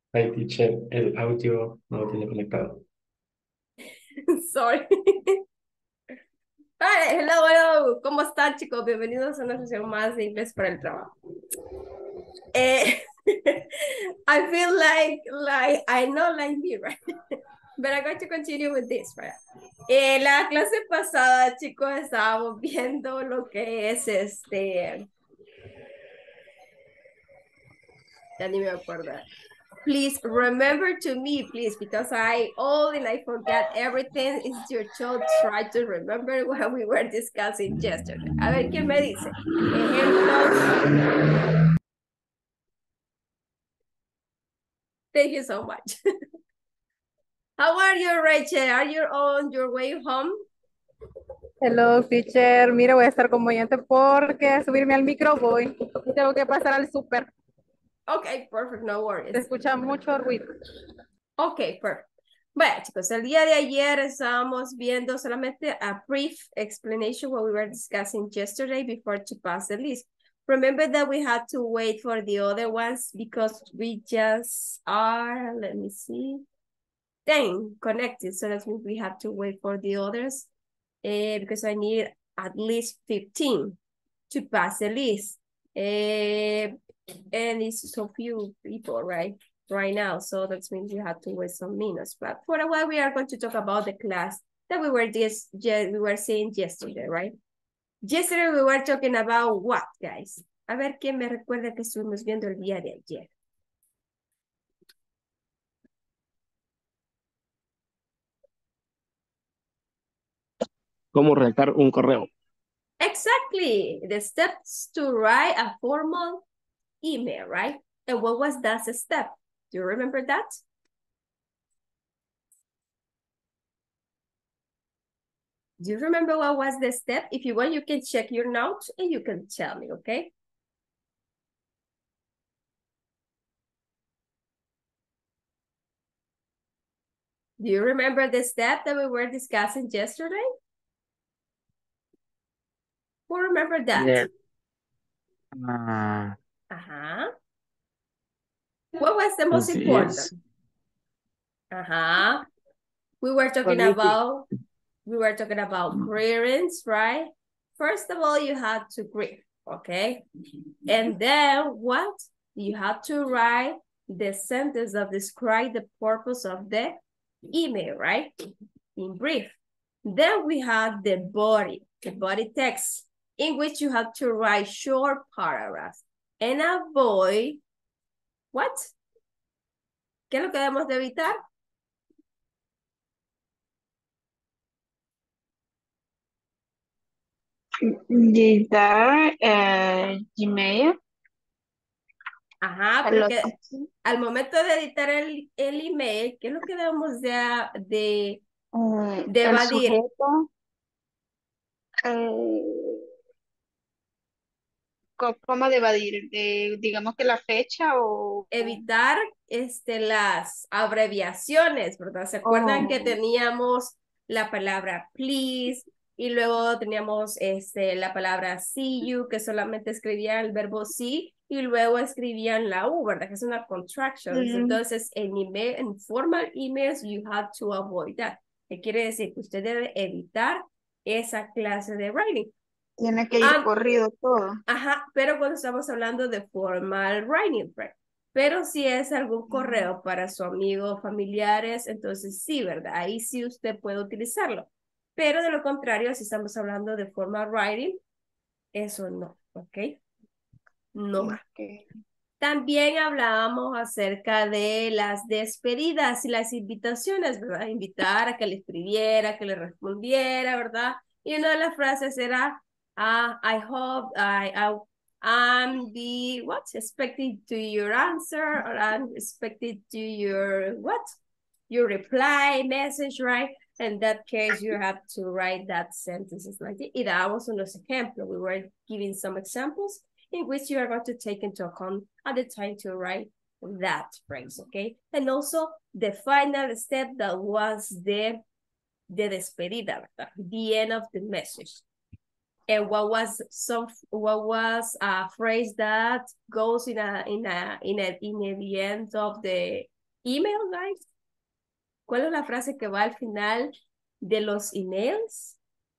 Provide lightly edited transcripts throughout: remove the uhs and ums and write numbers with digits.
Ay, teacher, el audio no lo tiene conectado. Sorry. Hi, hello, hello. ¿Cómo están, chicos? Bienvenidos a una sesión más de inglés para el trabajo. I feel like I know like me, right? But I'm going to continue with this, right? La clase pasada, chicos, estábamos viendo lo que es ya ni me acuerdo. Please remember to me, please, because I old and I forgot everything. It's your child try to remember what we were discussing yesterday. A ver, ¿qué me dice? Ejemplos. Thank you so much. How are you, Rachel? Are you on your way home? Hello, teacher. Mira, voy a estar como oyente porque a subirme al micro voy. Y tengo que pasar al súper. Okay, perfect, no Se worries. escucha mucho ruido. Okay, perfect. Bueno, chicos, el día de ayer estábamos viendo solamente a brief explanation what we were discussing yesterday before to pass the list. Remember that we had to wait for the other ones because we just are, let me see, 10 connected. So that means we have to wait for the others because I need at least 15 to pass the list. And it's so few people, right now. So that means you have to wait some minutes. But for a while, we are going to talk about the class that we were seeing yesterday, right? Yesterday we were talking about what, guys? A ver, ¿quién me recuerda que estuvimos viendo el día de ayer? ¿Cómo redactar un correo? Exactly. The steps to write a formal email, right? And what was that step? Do you remember that? Do you remember what was the step? If you want, you can check your notes and you can tell me, okay? Do you remember the step that we were discussing yesterday? Who remember that? Yeah. Ah, Uh-huh. What was the most important? yes. Uh-huh. We were talking Committee. about greetings, right? First of all, you had to greet, okay? And then what? You had to write the sentence that describe the purpose of the email, right? In brief. Then we had the body text, in which you have to write short paragraphs and avoid what? ¿Qué es lo que debemos de evitar? Editar Gmail. Ajá, A los porque al momento de editar el email, ¿qué es lo que debemos de el evadir? sujeto, eh, ¿cómo de evadir? Digamos que la fecha Evitar las abreviaciones, ¿verdad? ¿Se acuerdan que o- teníamos la palabra please y luego teníamos la palabra see you, que solamente escribían el verbo see y luego escribían la U, ¿verdad? Que es una contraction. mm, Entonces, en formal emails, you have to avoid that. ¿Qué quiere decir? Que usted debe evitar esa clase de writing. tiene que ir Ah, corrido todo? ajá, pero cuando estamos hablando de formal writing, right? Pero si es algún Mm, correo para su amigo, familiares, entonces sí, ¿verdad? Ahí sí usted puede utilizarlo. Pero de lo contrario, si estamos hablando de formal writing, eso no, ¿ok? No va. ok. También hablábamos acerca de las despedidas y las invitaciones, ¿verdad? Invitar a que le escribiera, que le respondiera, ¿verdad? Y una de las frases era, I hope I'm the, what? Expected to your answer, or I'm expected to your, what? Your reply message, right? In that case, you have to write that sentences like that. Y dábamos unos ejemplos. We were giving some examples in which you are going to take into account at the time to write that phrase, okay? And also the final step that was the despedida, ¿verdad? The end of the message. And what was a phrase that goes in the end of email, guys? ¿Cuál es la frase que va al final de los emails?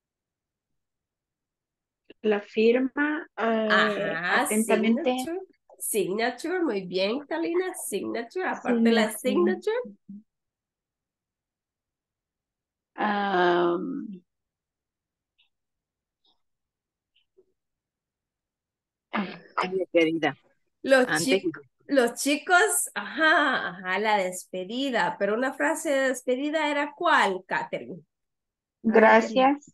La firma, Ajá, atentamente. signature. Signature, muy bien, Talina. Signature, aparte de la Signature. signature. am, Ay, querida, Los, antes, los chicos, ajá, la despedida. Pero una frase de despedida era ¿cuál, Catherine? A ver, gracias.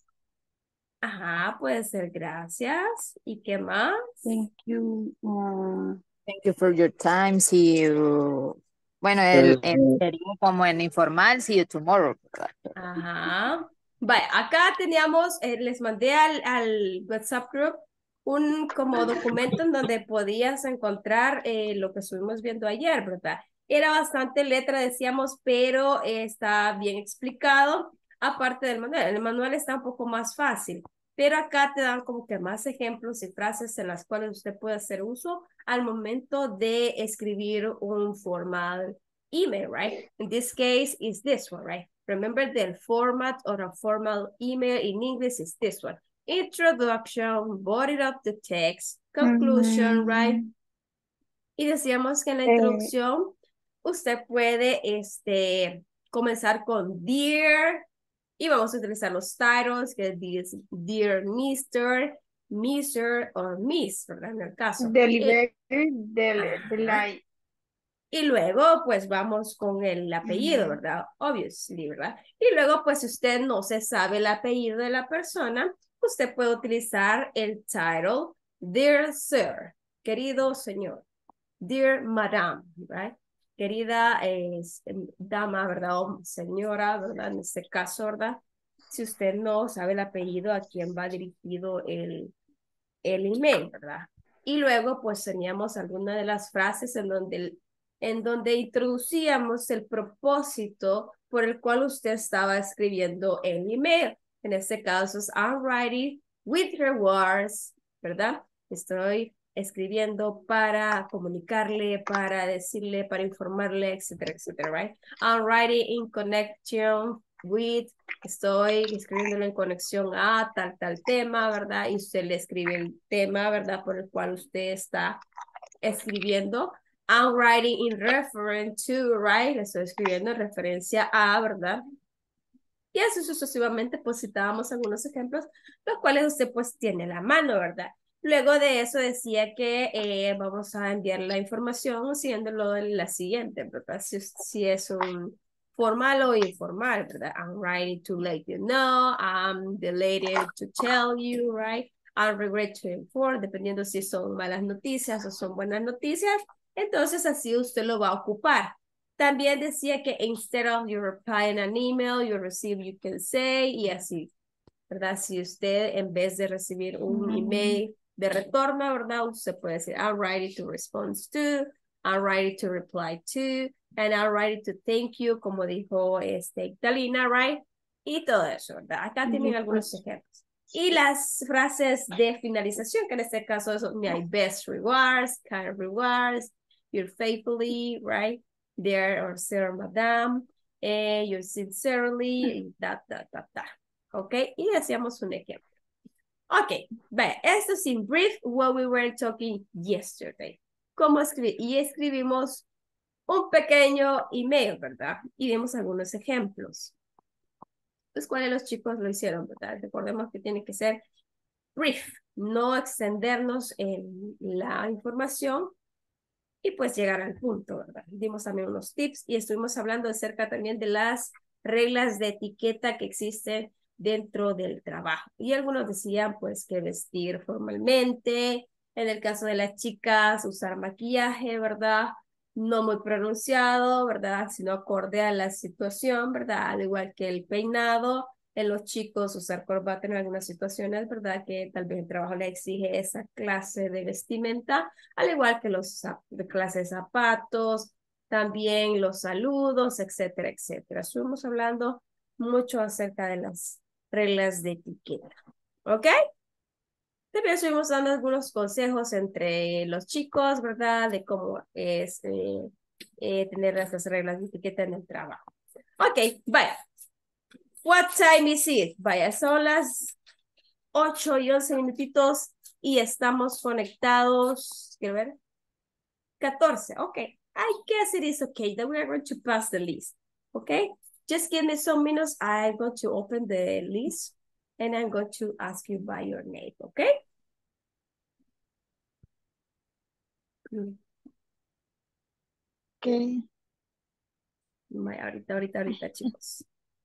ajá, puede ser gracias. ¿Y qué más? Thank you. thank you for your time, see you. Bueno, Entonces, sería como en informal, see you tomorrow, ¿verdad? Ajá. Vaya, acá teníamos, les mandé al WhatsApp group un como documento en donde podías encontrar lo que estuvimos viendo ayer, ¿verdad? Era bastante letra, decíamos, pero está bien explicado, aparte del manual. El manual está un poco más fácil, pero acá te dan como que más ejemplos y frases en las cuales usted puede hacer uso al momento de escribir un formal email, right? In this case, is this one, right? Remember the format of a formal email in English is this one. Introduction, body of the text, conclusion, right? Y decíamos que en la Eh, introducción usted puede comenzar con dear y vamos a utilizar los titles, que es dear Mr., Mr. o Miss, ¿verdad? En el caso. delivery, Ajá. Y luego, pues vamos con el apellido, Ujú. ¿verdad? Obviously, ¿verdad? Y luego, pues si usted no se sabe el apellido de la persona, usted puede utilizar el title, Dear Sir, querido señor, Dear Madam, right? Querida dama, ¿verdad? O señora, ¿verdad? En este caso, ¿verdad? Si usted no sabe el apellido, a quién va dirigido el email, ¿verdad? Y luego pues teníamos algunas de las frases en donde introducíamos el propósito por el cual usted estaba escribiendo el email. En este caso es I'm writing with rewards, ¿verdad? Estoy escribiendo para comunicarle, para decirle, para informarle, etcétera, etcétera, right? I'm writing in connection with, estoy escribiéndolo en conexión a tal tema, ¿verdad? Y usted le escribe el tema, ¿verdad? Por el cual usted está escribiendo. I'm writing in reference to, right? Le estoy escribiendo en referencia a, ¿verdad? Y así sucesivamente, pues citábamos algunos ejemplos, los cuales usted pues tiene a la mano, ¿verdad? Luego de eso decía que vamos a enviar la información siguiéndolo de la siguiente, ¿verdad? Si es un formal o informal, ¿verdad? I'm writing to let you know, I'm delighted to tell you, right? I'm regret to inform, dependiendo si son malas noticias o son buenas noticias, entonces así usted lo va a ocupar. También decía que instead of you replying an email, you receive, you can say, y así, ¿verdad? Si usted en vez de recibir un email de retorno, ¿verdad? Usted puede decir, I'm ready to respond to, I'm ready to reply to, and I'm ready to thank you, como dijo Italina, right? Y todo eso, ¿verdad? Acá tienen Yes, algunos pues. ejemplos. Y las frases de finalización, que en este caso son my best regards, kind regards, you're faithfully, right? There or sir, madam, you sincerely, that. ¿Ok? Y hacíamos un ejemplo. Ok, vaya, esto es in brief what we were talking yesterday. ¿Cómo escribir? Y escribimos un pequeño email, ¿verdad? Y vimos algunos ejemplos. Pues, ¿cuáles los chicos lo hicieron, verdad? Recordemos que tiene que ser brief, no extendernos en la información y pues llegar al punto, ¿verdad? Dimos también unos tips y estuvimos hablando acerca también de las reglas de etiqueta que existen dentro del trabajo. Y algunos decían pues que vestir formalmente, en el caso de las chicas usar maquillaje, ¿verdad? No muy pronunciado, ¿verdad? Sino acorde a la situación, ¿verdad? Al igual que el peinado, en los chicos usar corbata en algunas situaciones, ¿verdad? Que tal vez el trabajo le exige esa clase de vestimenta, al igual que los de clase de zapatos, también los saludos, etcétera, etcétera. Estuvimos hablando mucho acerca de las reglas de etiqueta, ¿ok? También estuvimos dando algunos consejos entre los chicos, ¿verdad? De cómo es tener esas reglas de etiqueta en el trabajo. Ok, vaya. What time is it? Vaya, son las 8:11 y estamos conectados, quiero ver, 14. Okay, I guess it is okay that we are going to pass the list. Okay, just give me some minutes. I'm going to open the list and I'm going to ask you by your name. Okay. Ok. Ahorita, chicos.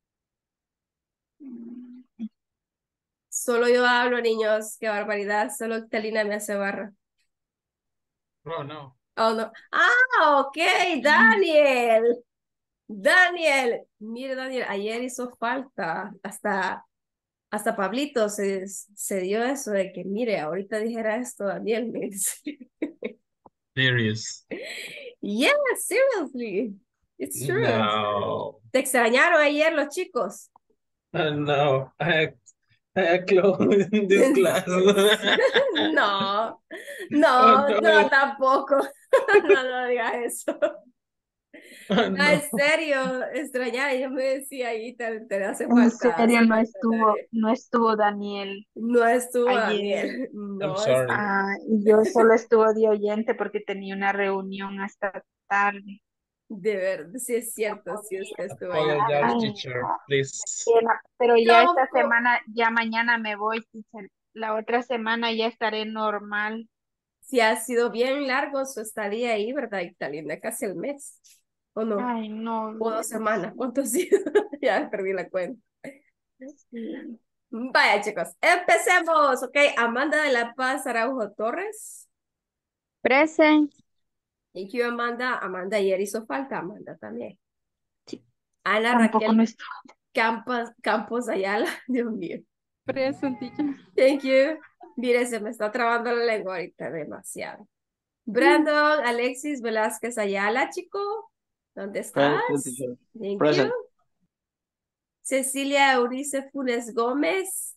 Solo yo hablo, niños. Qué barbaridad. Solo Talina me hace barra. Oh, no. Oh, no. Ah, ok, Daniel. Daniel. Mire, Daniel, ayer hizo falta. Hasta Pablito se dio eso de que, mire, ahorita dijera esto, Daniel. Me dice. Serious. Yeah, seriously. It's true. No. ¿Te extrañaron ayer los chicos? No. I close this class. No, Oh, no, no, no. tampoco. No, no digas eso. Oh, No, en no. serio, extrañar. Yo me decía ahí, te hace En falta, hace serio, falta, Daniel. no estuvo Daniel No estuvo ayer. Daniel. I'm No sorry. estuvo. Y yo solo estuve de oyente porque tenía una reunión hasta tarde. De verdad, sí es cierto, sí usted estuvo ayer. Apologize, Ay, teacher. Please. pero ya esta Tampoco. semana, ya mañana me voy, teacher. La otra semana ya estaré normal. Si ha sido bien largo su estadía ahí, ¿verdad, Italiana? Casi el mes. ¿O no? Ay, no, ¿O 2 semanas? sí, ¿Cuánto ha sido? Ya perdí la cuenta. sí. Vaya, chicos, empecemos, ¿ok? Amanda de la Paz Araujo Torres. Present. Thank you, Amanda. Amanda ayer hizo falta, Amanda también. Sí, Ana tampoco no Raquel estuvo. Campos Ayala, Dios mío. Present, teacher. Thank you. Mire, se me está trabando la lengua ahorita demasiado. Brandon Alexis Velázquez Ayala, chico. ¿Dónde estás? Present, teacher. Thank you. Present. Cecilia Eurice Funes Gómez.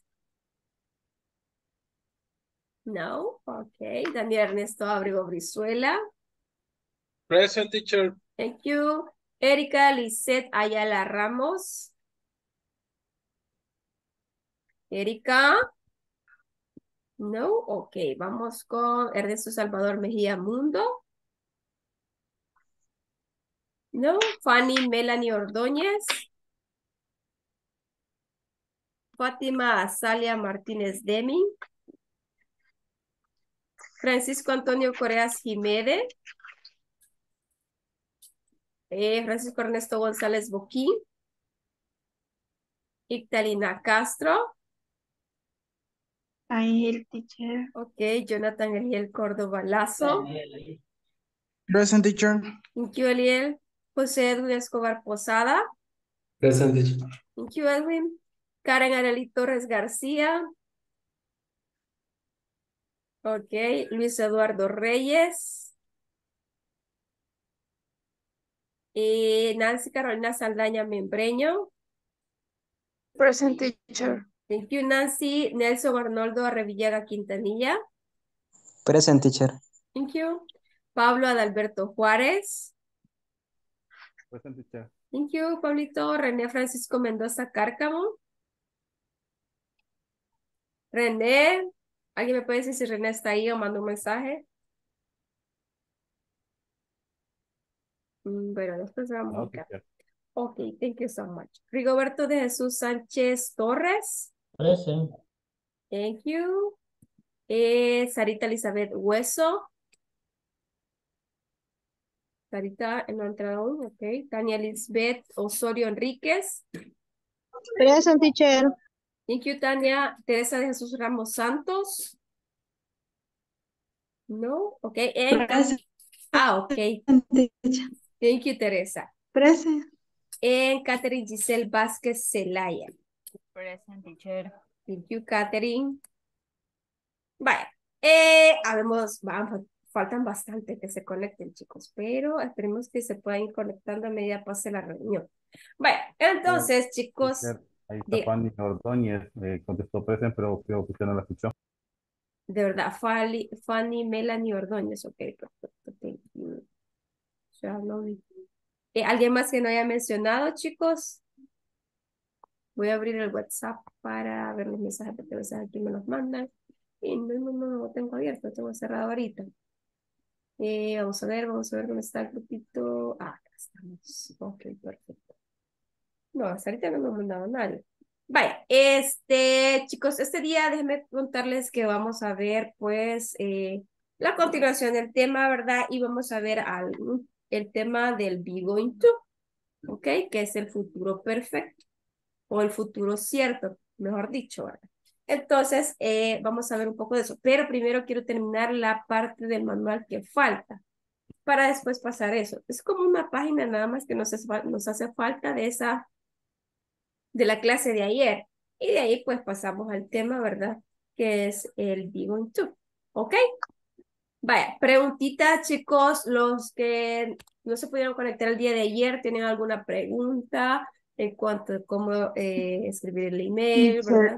No, ok. Daniel Ernesto Abrego Brizuela. Present, teacher. Thank you. Erika Lisette Ayala Ramos. Erika. No, ok. Vamos con Ernesto Salvador Mejía Mundo. No. Fanny Melanie Ordóñez. Fátima Azalia Martínez Deming. Francisco Antonio Coreas Jiménez. Francisco Ernesto González Boquín. Ictalina Castro. Ay, el teacher. Ok, Jonathan Eliel Córdoba Lazo. Present, teacher. Thank you, Eliel. José Edwin Escobar Posada. Present, teacher. Thank you, Edwin. Karen Arely Torres García. Ok, Luis Eduardo Reyes. Nancy Carolina Saldaña Membreño. Present, teacher. Thank you, Nancy. Nelson Arnoldo Arrevillaga Quintanilla. Present, teacher. Thank you. Pablo Adalberto Juárez. Present, teacher. Thank you, Pablito. René Francisco Mendoza Cárcamo. René. ¿Alguien me puede decir si René está ahí o manda un mensaje? Bueno, después vamos a No, buscar. teacher. Ok, thank you so much. Rigoberto de Jesús Sánchez Torres. Present. Thank you. Sarita Elizabeth Hueso. Sarita no ha entrado aún, ok. Tania Lisbeth Osorio Enríquez. Present, teacher. Thank you, Tania. Teresa de Jesús Ramos Santos. No, ok. Present, Ok. teacher. Thank you, Teresa. Present. Catherine Giselle Vázquez Zelaya. Present, teacher. Thank you, Catherine. Vaya. Faltan bastante que se conecten, chicos, pero esperemos que se puedan ir conectando a medida pase la reunión. Vaya, entonces, chicos, Ahí está diga, Fanny Ordóñez, contestó present, pero creo que usted no la escuchó. de verdad, Fanny Melanie Ordóñez, ok, perfecto, thank you. Ya lo vi. ¿Alguien más que no haya mencionado, chicos? Voy a abrir el WhatsApp para ver los mensajes, porque a veces aquí me los mandan. Y no lo tengo abierto, lo tengo cerrado ahorita. Vamos a ver dónde está el grupito. Ah, acá estamos. Ok, perfecto. No, hasta ahorita no me ha mandado nadie. Vaya, chicos, este día déjenme contarles que vamos a ver, pues, la continuación del tema, ¿verdad? Y vamos a ver el tema del be going to, ¿ok? Que es el futuro perfecto o el futuro cierto, mejor dicho, ¿verdad? Entonces, vamos a ver un poco de eso. Pero primero quiero terminar la parte del manual que falta para después pasar eso. Es como una página nada más que nos hace falta de la clase de ayer. Y de ahí pues pasamos al tema, ¿verdad? Que es el be going to. ¿Ok? Vaya, preguntita, chicos, los que no se pudieron conectar el día de ayer, ¿tienen alguna pregunta en cuanto a cómo escribir el email, Teacher, verdad?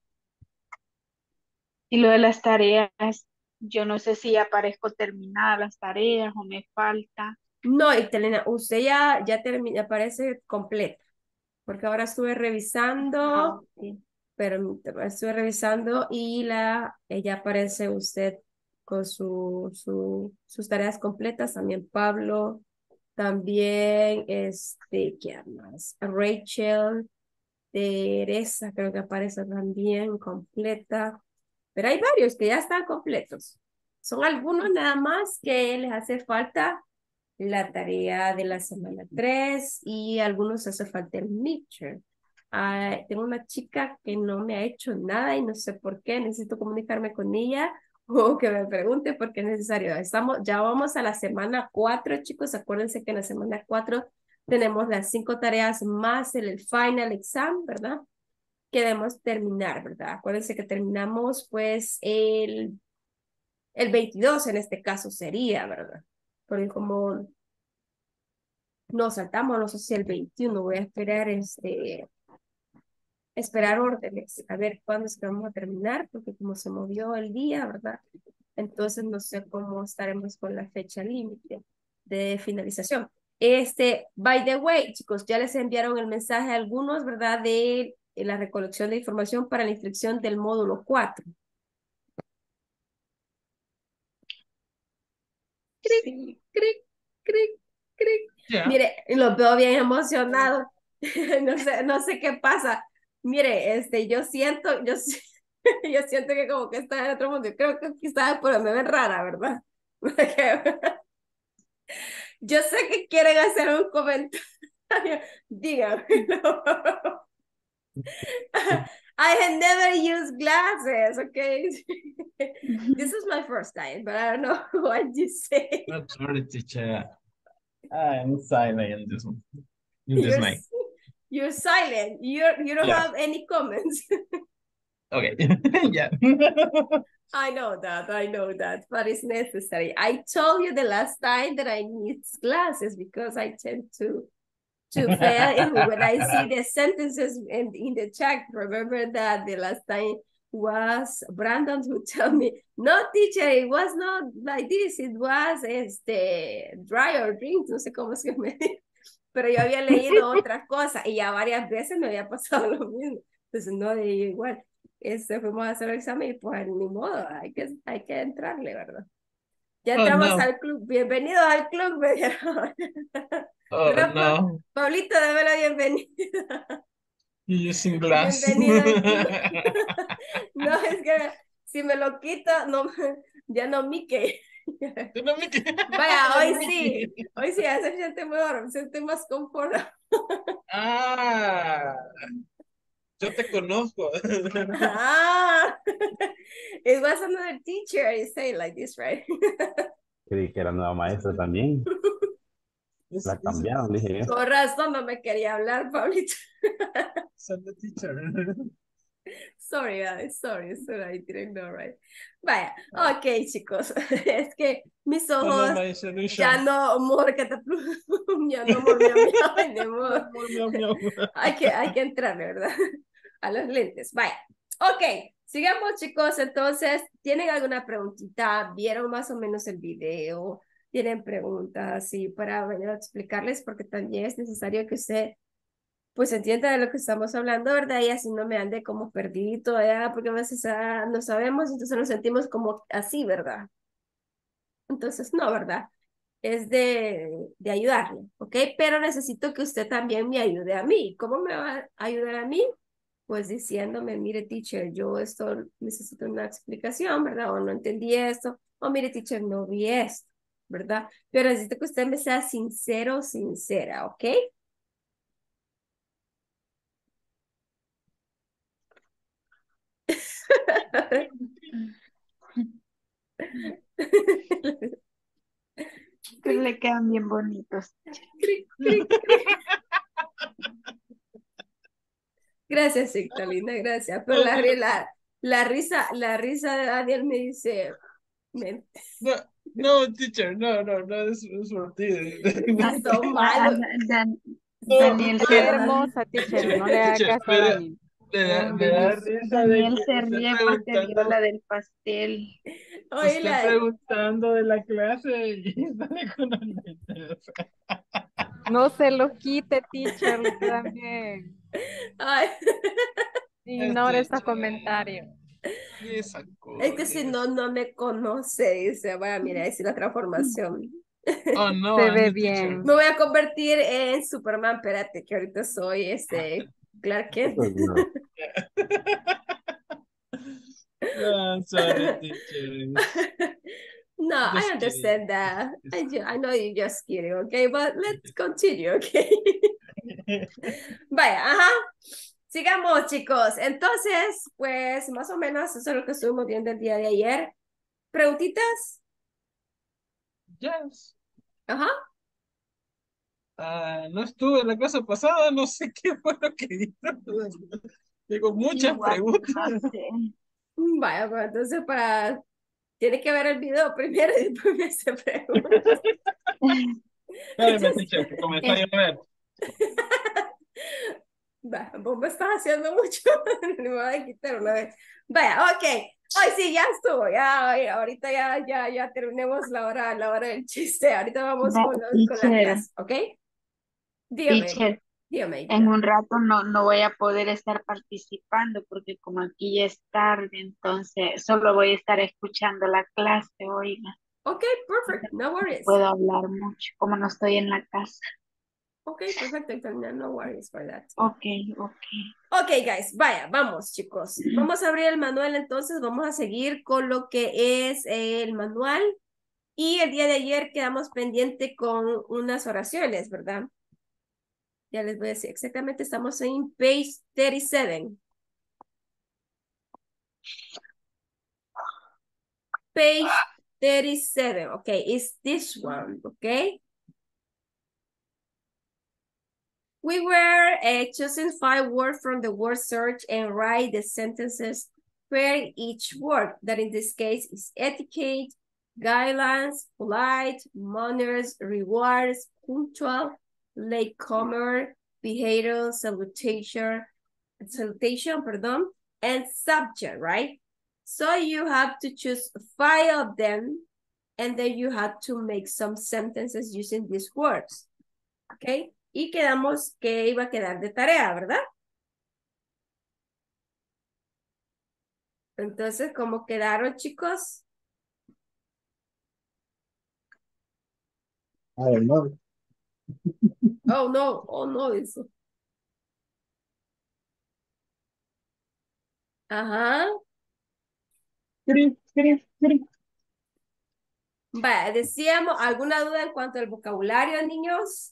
y lo de las tareas, yo no sé si ya parezco terminada las tareas o me falta. No, Telena, usted ya termina, parece completa, porque ahora estuve Ah, revisando, ok. pero estuve revisando y ella aparece usted con sus tareas completas, también Pablo, también ¿quién más? Rachel, Teresa, creo que aparece también completa, pero hay varios que ya están completos. Son algunos nada más que les hace falta la tarea de la semana 3 y algunos hace falta el mixture. Tengo una chica que no me ha hecho nada y no sé por qué, necesito comunicarme con ella o que me pregunte porque es necesario. Ya vamos a la semana 4, chicos, acuérdense que en la semana 4 tenemos las 5 tareas más el final exam, ¿verdad? Que debemos terminar, ¿verdad? Acuérdense que terminamos pues el 22 en este caso sería, ¿verdad? Porque como nos saltamos, no sé si el 21, voy a esperar órdenes, a ver cuándo es que vamos a terminar, porque como se movió el día, ¿verdad? Entonces no sé cómo estaremos con la fecha límite de finalización. By the way, chicos, ya les enviaron el mensaje a algunos, ¿verdad? De la recolección de información para la inscripción del módulo 4. Cric, Sí. cric, cric, cric. Ya. Mire, los veo bien emocionados. No sé qué pasa. Mire, yo siento que como que está en otro mundo. Yo creo que quizás por me ven rara, ¿verdad? Porque yo sé que quieren hacer un comentario. Díganmelo. I had never used glasses, okay? This is my first time, but I don't know what you say. Not sorry, teacher. I'm silent in this one. In this You're, mic. you're silent. You don't Yeah. have any comments. Okay. Yeah. I know that, but it's necessary. I told you the last time that I need glasses because I tend to fail when I see the sentences in the chat. Remember that the last time was Brandon who told me, no, teacher, it was not like this. It was dry or drink, no sé cómo se me dice. Pero yo había leído otra cosa y ya varias veces me había pasado lo mismo. Entonces no de igual. Fuimos a hacer el examen y pues ni modo, hay que entrarle, ¿verdad? Ya Oh entramos no. al club. Bienvenidos al club, me dijeron. Oh ¿Verdad, no. Pablito, dame la bienvenida. You're using glass. Bienvenido al club. No, es que si me lo quito, no, ya no Mickey. Vaya, hoy sí, ya se siente mejor, se siente más confortable. Ah, yo te conozco. Ah, it was another teacher. You say it like this, right? Creí que era nueva maestra también. La cambiaron, dije yo. Con razón no me quería hablar, Pablito. Son the teacher. Sorry, guys, sorry, I didn't know, right? Vaya, ok, chicos. Es que mis ojos My solution. ya no, more que te ya no more miau, miau, ni modo. Miau, miau. Hay que entrar, ¿verdad? A los lentes. Vaya. Ok, sigamos, chicos. Entonces, ¿tienen alguna preguntita? ¿Vieron más o menos el video? tienen preguntas así para venir a explicarles, porque también es necesario que usted pues entienda de lo que estamos hablando, ¿verdad? Y así no me ande como perdido allá, porque a veces no sabemos, entonces nos sentimos como así, ¿verdad? Entonces, no, ¿verdad? Es de ayudarle, ¿ok? Pero necesito que usted también me ayude a mí. ¿Cómo me va a ayudar a mí? Pues diciéndome, mire, teacher, yo esto necesito una explicación, ¿verdad? O no entendí esto, o mire, teacher, no vi esto, ¿verdad? Pero necesito que usted me sea sincero, sincera, ¿ok? Pero le quedan bien bonitos. Cric, cric, cric. Gracias, Sigtalina, gracias. Pero la risa de Daniel me dice, me, No, no, teacher, no, no, no es por ti. sí son Ah, malos. No, Daniel Qué se pero, ríe. hermosa, teacher. teacher, No le haga teacher, caso a Dani. me da risa de Daniel que se ríe porque vio la del pastel. Oye, usted preguntando de la clase y sale con los lentes. No se los quite, teacher. Le quedan bien. ay, Ignore Este, esos comentarios. esa es que si no, cosa. no me conoce, dice, bueno, mira, es la transformación. Oh, no, Se ve Andy, teacher. bien. Me voy a convertir en Superman, espérate, que ahorita soy Clark Kent. Pues no. No, sorry, teacher. No, I Just kidding. understand that. I know you're just kidding, okay? But let's continue, okay? Vaya, ajá. Sigamos, chicos. Entonces, pues más o menos eso es lo que estuvimos viendo el día de ayer. ¿Preguntitas? Yes. Ajá. No estuve en la clase pasada, no sé qué fue lo que hizo. Digo, muchas Igual, preguntas. no sé. Vaya, pues entonces tiene que ver el video primero y después me hace preguntas. Espérame, teacher, que comenzó a Es- llover. Va, vos me estás haciendo mucho. Me voy a quitar una vez. Vaya, ok. Hoy sí, ya estuvo. Ya, ahorita ya terminemos la hora del chiste. Ahorita vamos con la Teacher, clase, ¿ok? Dígame, teacher, dígame, en hijita. un rato no voy a poder estar participando porque como aquí ya es tarde, entonces solo voy a estar escuchando la clase, oiga. Ok, perfect. No No worries. puedo hablar mucho, como no estoy en la casa. Ok, perfecto. Entonces, no worries for that. Ok, ok. Ok, guys, vaya, vamos, chicos. Vamos a abrir el manual entonces. Vamos a seguir con lo que es el manual. Y el día de ayer quedamos pendiente con unas oraciones, ¿verdad? Ya les voy a decir exactamente, estamos en page 37. Page 37, okay, it's this one, okay? We were choosing 5 words from the word search and write the sentences per each word. That in this case is etiquette, guidelines, polite, manners, rewards, punctual, latecomer, behavioral, salutation, pardon, and subject, right? So you have to choose 5 of them, and then you have to make some sentences using these words, okay? Y quedamos que iba a quedar de tarea, ¿verdad? Entonces, ¿cómo quedaron, chicos? I don't know. Oh no, eso. Ajá. Vaya, decíamos, ¿alguna duda en cuanto al vocabulario, niños?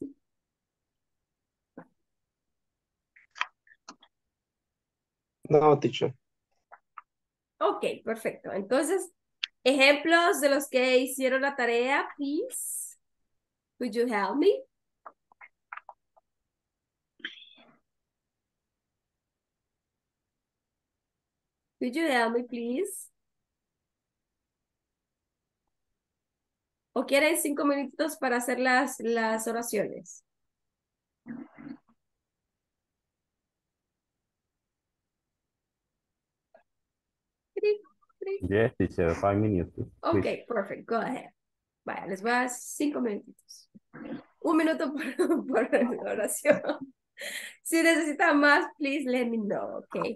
No, teacher. Ok, perfecto. Entonces, ejemplos de los que hicieron la tarea, please. Could you help me? Could you help me, please? ¿O quieren 5 minutitos para hacer las oraciones? Cric, cric. Yes, teacher, 5 minutes. Ok, perfect. Go ahead. Vaya, les voy a dar 5 minutitos. 1 minuto por oración. Si necesitan más, please let me know, okay?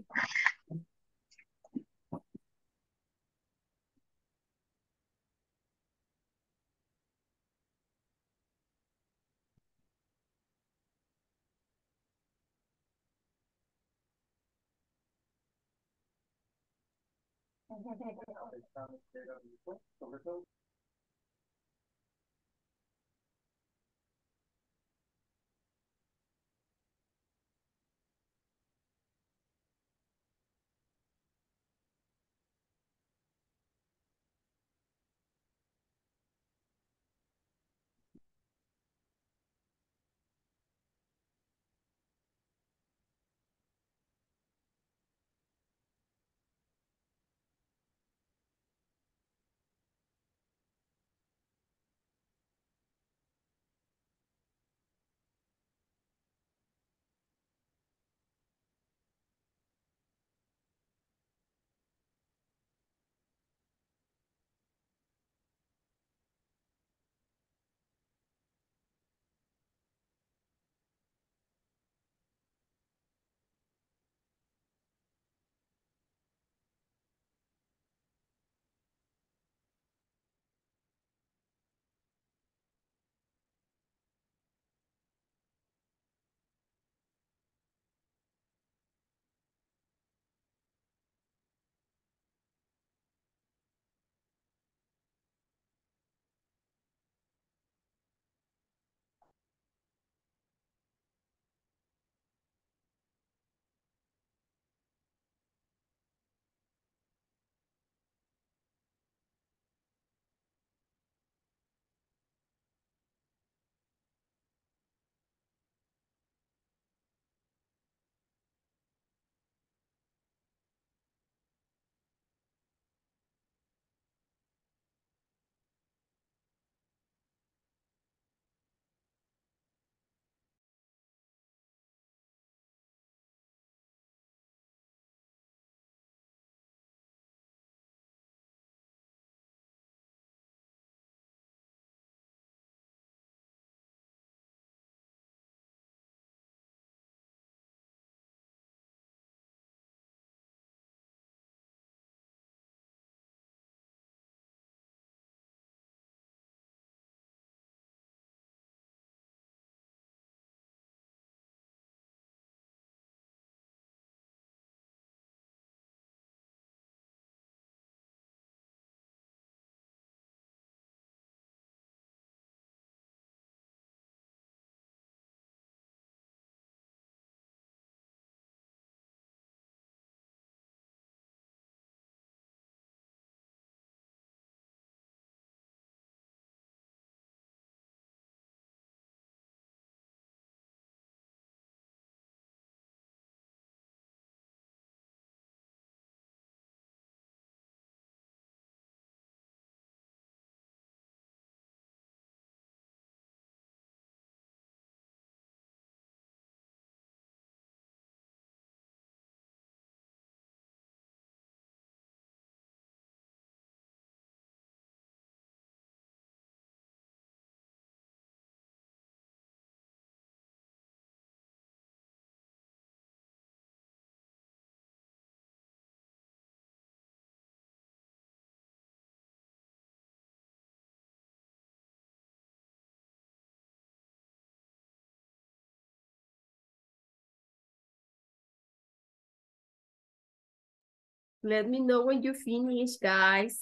Let me know when you finish, guys.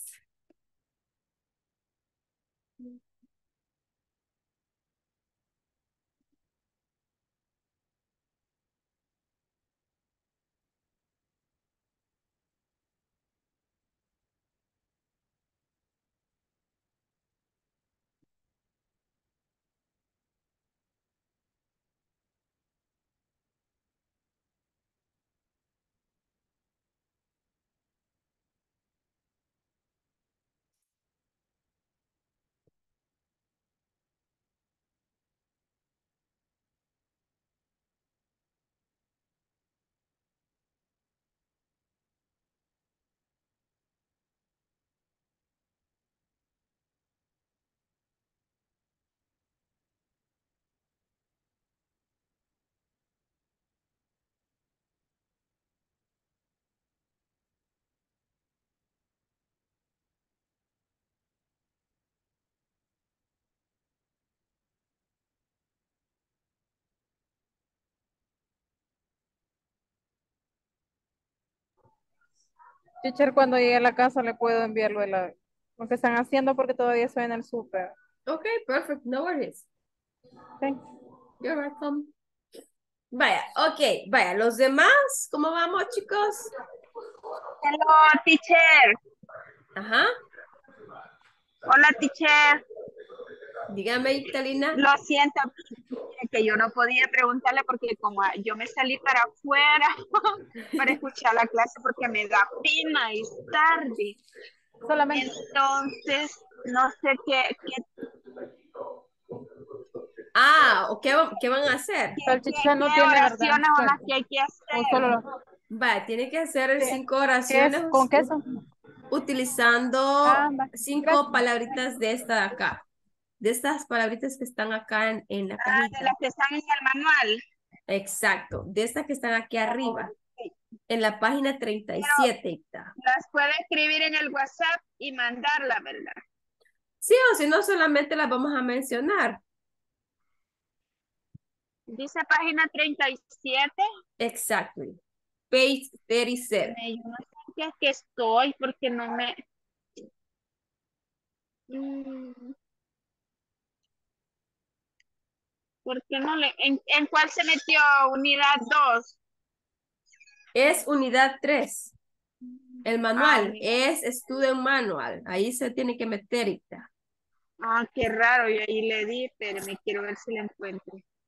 Teacher, cuando llegue a la casa le puedo enviar lo que están haciendo porque todavía estoy en el súper. Okay, perfect. No worries. Okay. You're welcome. Vaya, ok, vaya, los demás, ¿cómo vamos, chicos? Hello, teacher. Ajá, Hola, teacher. dígame, Italina. Lo siento que yo no podía preguntarle porque como yo me salí para afuera para escuchar la clase porque me da pena y es tarde. Solamente. Entonces, no sé Ah, ¿o qué van a hacer? El teacher no qué tiene, ¿verdad? oraciones son las que hay que O solo hacer. los. Vaya, tiene que hacer Sí. 5 ¿Qué es? ¿Con oraciones queso? utilizando Ah, va. 5 Gracias. palabritas de esta de acá. De estas palabritas que están acá en la De las cajita. que están en el manual. Exacto, de estas que están aquí arriba, Ok. en la página 37 está. Las puede escribir en el WhatsApp y mandarla, ¿verdad? Sí, o si no, solamente las vamos a mencionar. Dice página 37. Exactly. Page 37. Yo no sé en qué es que estoy porque no me... ¿Por qué no le... ¿En cuál se metió? Unidad 2. Es unidad 3. El manual Unidad. es Student Manual. Ahí se tiene que meter. Ita. Qué raro. Y ahí le di, pero me quiero ver si la encuentro.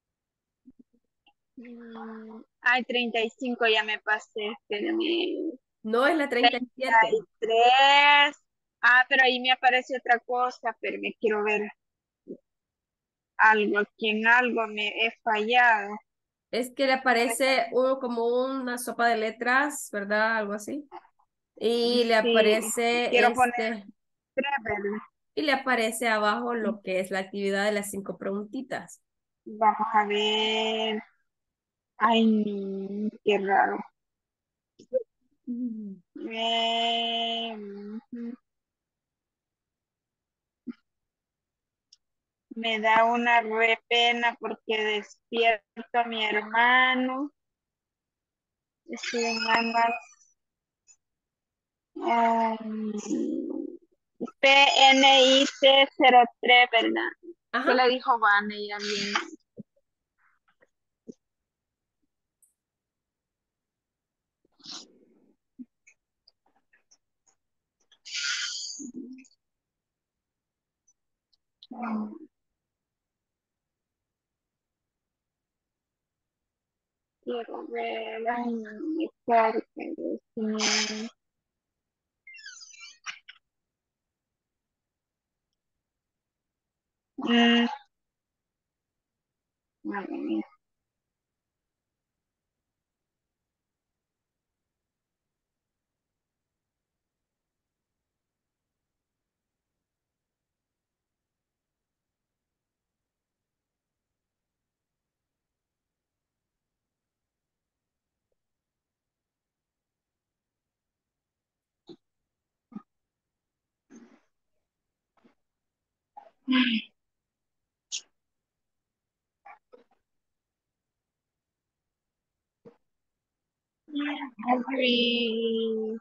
35 ya me pasé. Espérame. No es la 37. 33. Pero ahí me aparece otra cosa, pero me quiero ver algo. Aquí en algo me he fallado. Es que le aparece como una sopa de letras, ¿verdad? Algo así. Y le Sí, aparece quiero poner 3, ¿verdad? y le aparece abajo lo que es la actividad de las 5 preguntitas. Vamos a ver. Ay, no, qué raro. Me da una re pena porque despierto a mi hermano. Estoy en ambas. PNIT 03, ¿verdad? ¿Qué Ajá. le dijo Vane? Ya bien. Quiero ver. Ay, no me carga, Dios mío. Mm, madre mía. Ay,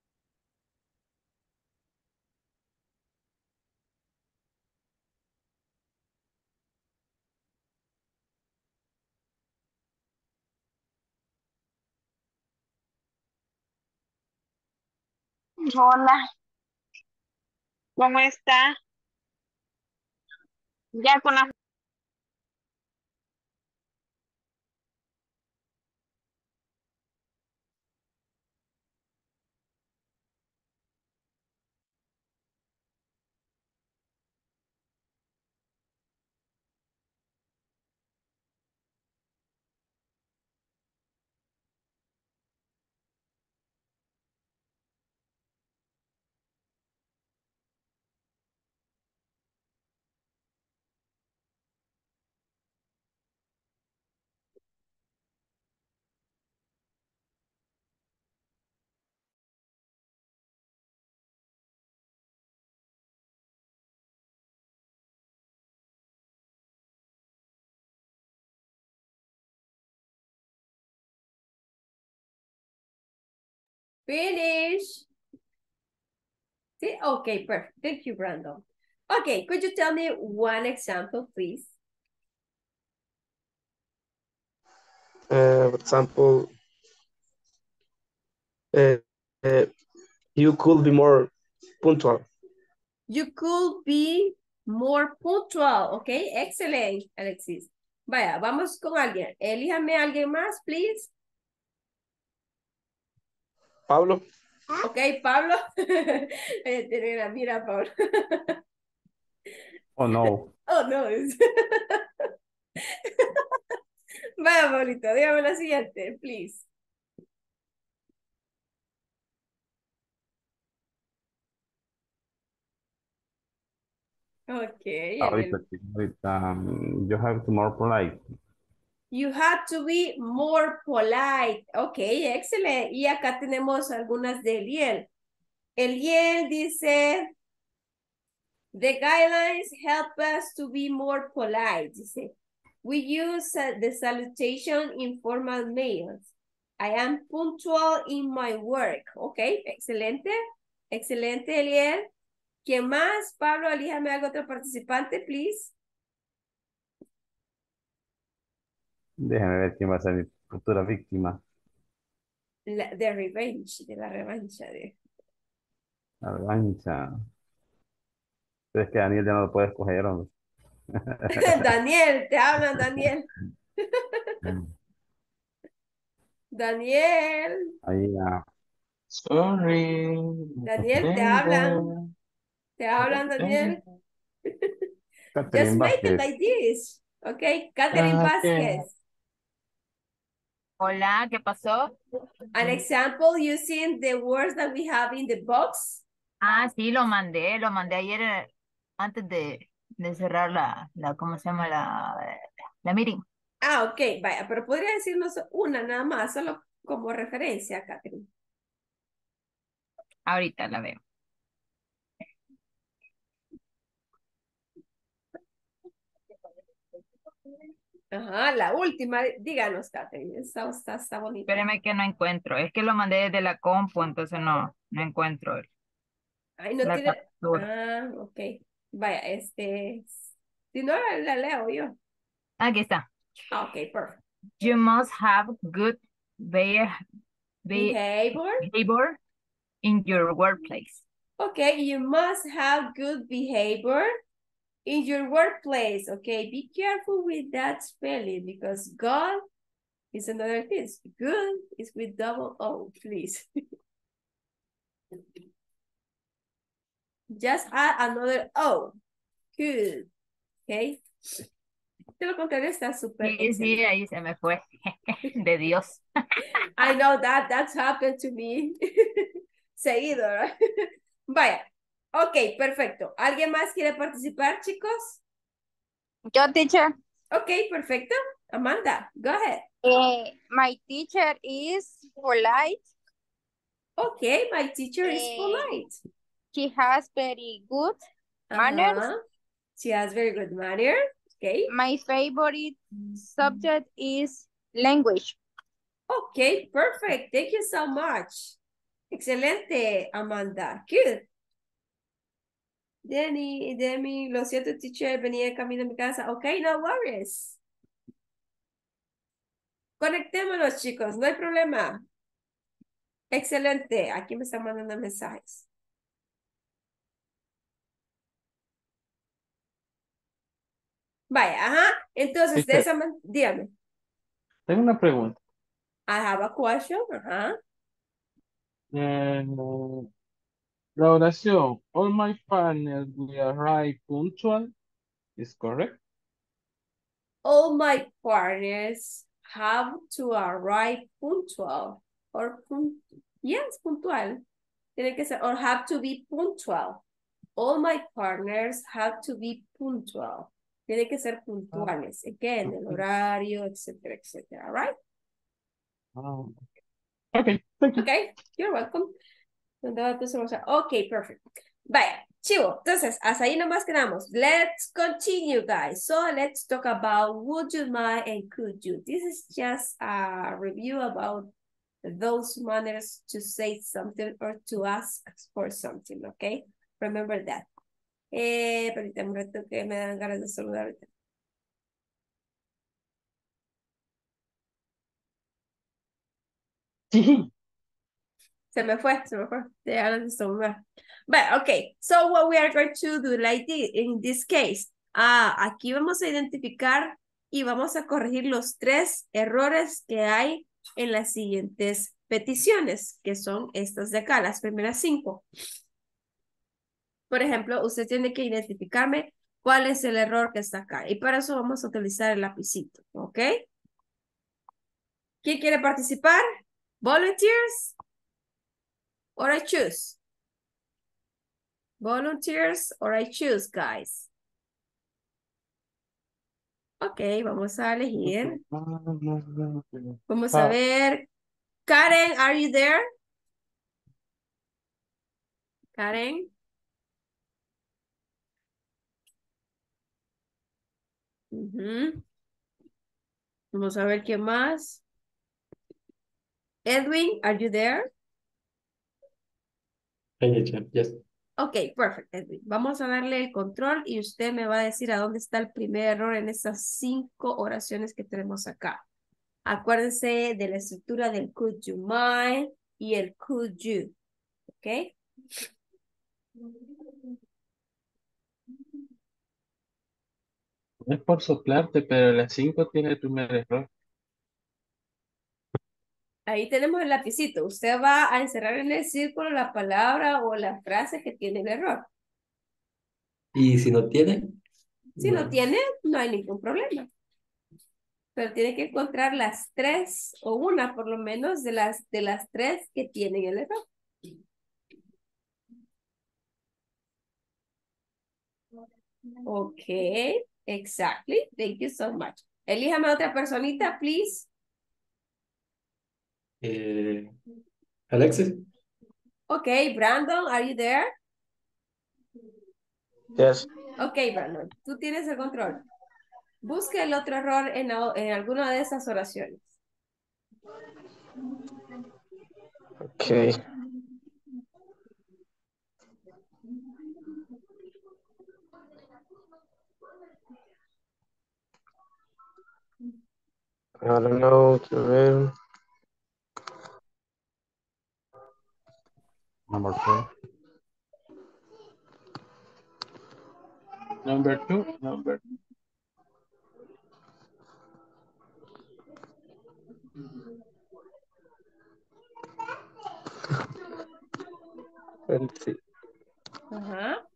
hola, ¿cómo está? Ya con la... Finish. See? Okay, perfect. Thank you, Brandon. Okay, could you tell me one example, please? For example, uh, uh, you could be more punctual. You could be more punctual. Okay, excellent, Alexis. Vaya, vamos con alguien. Elíjame a alguien más, please. Pablo, Ok, Pablo. Mira, Pablo. Oh, no. Oh, no. Vaya, Pablito, dígame la siguiente, please. Ok. Ahorita, you have to more polite. You have to be more polite. Ok, excelente. Y acá tenemos algunas de Eliel. Eliel dice, the guidelines help us to be more polite. Dice, we use the salutation in formal mails. I am punctual in my work. Ok, excelente. Excelente, Eliel. ¿Quién más? Pablo, elíjame algo otro participante, please. Déjame ver quién va a ser mi futura víctima. De revenge, de la revancha. La revancha. Pero es que Daniel ya no lo puede escoger, hombre. Daniel, te hablan, Daniel. Daniel. Ahí ya. Sorry. Daniel, te hablan. Te hablan, Daniel. Just Catherine make it Vázquez. like this. Okay, Catherine Vázquez. Hola, ¿qué pasó? An example using the words that we have in the box. Ah, sí, lo mandé ayer antes de cerrar ¿cómo se llama? La meeting. Ah, ok, vaya, pero podría decirnos una nada más, solo como referencia, Catherine. Ahorita la veo. Ajá, la última, díganos, Catherine, está bonita. Espérame que no encuentro. Es que lo mandé desde la compu, entonces no encuentro Ay, no la tiene. captura. Ah, ok. Vaya, si no, la leo yo. Aquí está. Ah, ok, perfect. You must have good Behavior. behavior in your workplace. Okay, you must have good behavior in your workplace. Okay, be careful with that spelling because God is another thing. Good is with double O, please. Just add another O. Good. Okay. De lo contrario, está súper Sí, excelente. ahí se me fue. De Dios. I know that's happened to me. Seguido, right? Vaya. Ok, perfecto. ¿Alguien más quiere participar, chicos? Yo, teacher. Ok, perfecto. Amanda, go ahead. My teacher is polite. Okay, my teacher is polite. She has very good manners. She has very good manners. Okay. My favorite subject is language. Okay, perfect. Thank you so much. Excelente, Amanda. Good. Demi, lo siento, teacher, venía de camino a mi casa. Okay, no worries. Conectémonos, chicos, no hay problema. Excelente. Aquí me están mandando mensajes. Vaya, ajá. Entonces, de esa manera, dígame. Tengo una pregunta. I have a question. Ajá. La oración, all my partners will arrive punctual, is correct? All my partners have to arrive punctual. Or, yes, puntual. Tiene que ser, or have to be punctual. All my partners have to be punctual. Tiene que ser puntuales. Again, el horario, etcétera, etcétera. All right? Okay, thank you. Okay, you're welcome. Okay, perfect. Vaya, chivo. Entonces, hasta ahí nomás quedamos. Let's continue, guys. So, let's talk about would you, might, and could you. This is just a review about those manners to say something or to ask for something, okay? Remember that. Permítame un rato que me dan ganas de saludar ahorita. Sí. Se me fue. Te ganas de saludar. But, okay, so what we are going to do like this, in this case, aquí vamos a identificar y vamos a corregir los 3 errores que hay en las siguientes peticiones, que son estas de acá, las primeras 5. Por ejemplo, usted tiene que identificarme cuál es el error que está acá. Y para eso vamos a utilizar el lapicito, ¿ok? ¿Quién quiere participar? Volunteers? Or I choose? Volunteers or I choose, guys? Ok, vamos a elegir. Vamos a ver. Karen, are you there? Karen? Vamos a ver quién más. Edwin, are you there? Yes. Ok, perfect, Edwin. Vamos a darle el control y usted me va a decir a dónde está el primer error en esas 5 oraciones que tenemos acá. Acuérdense de la estructura del could you mind y el could you. Ok. No es por soplarte, pero la 5 tiene el primer error. Ahí tenemos el lapicito. Usted va a encerrar en el círculo la palabra o la frase que tiene el error. ¿Y si no tiene? Si no tiene, no hay ningún problema. Pero tiene que encontrar las 3 o una por lo menos de las 3 que tienen el error. Ok, exactly. Thank you so much. Elíjame otra personita, please. Alexis. Ok, Brandon, are you there? Yes. Ok, Brandon, tú tienes el control. Busque el otro error en alguna de esas oraciones. Okay. I don't know. A ver. Number 2. Number 2, number. Sí. Ajá.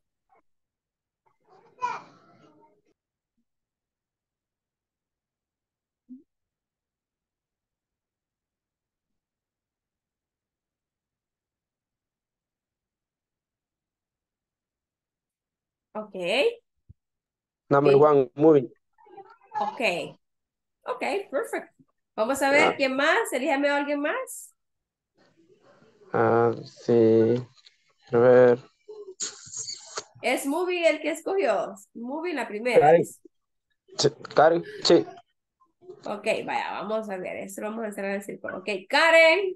Ok. Number Ok. 1, moving. Ok. Ok, perfect. Vamos a ver, ¿quién más? Elíjame a alguien más. Sí. A ver. Es Movie el que escogió. Movie la primera. Karen. Karen, sí. Ok, vaya, vamos a ver. Esto lo vamos a cerrar el círculo. Ok, Karen.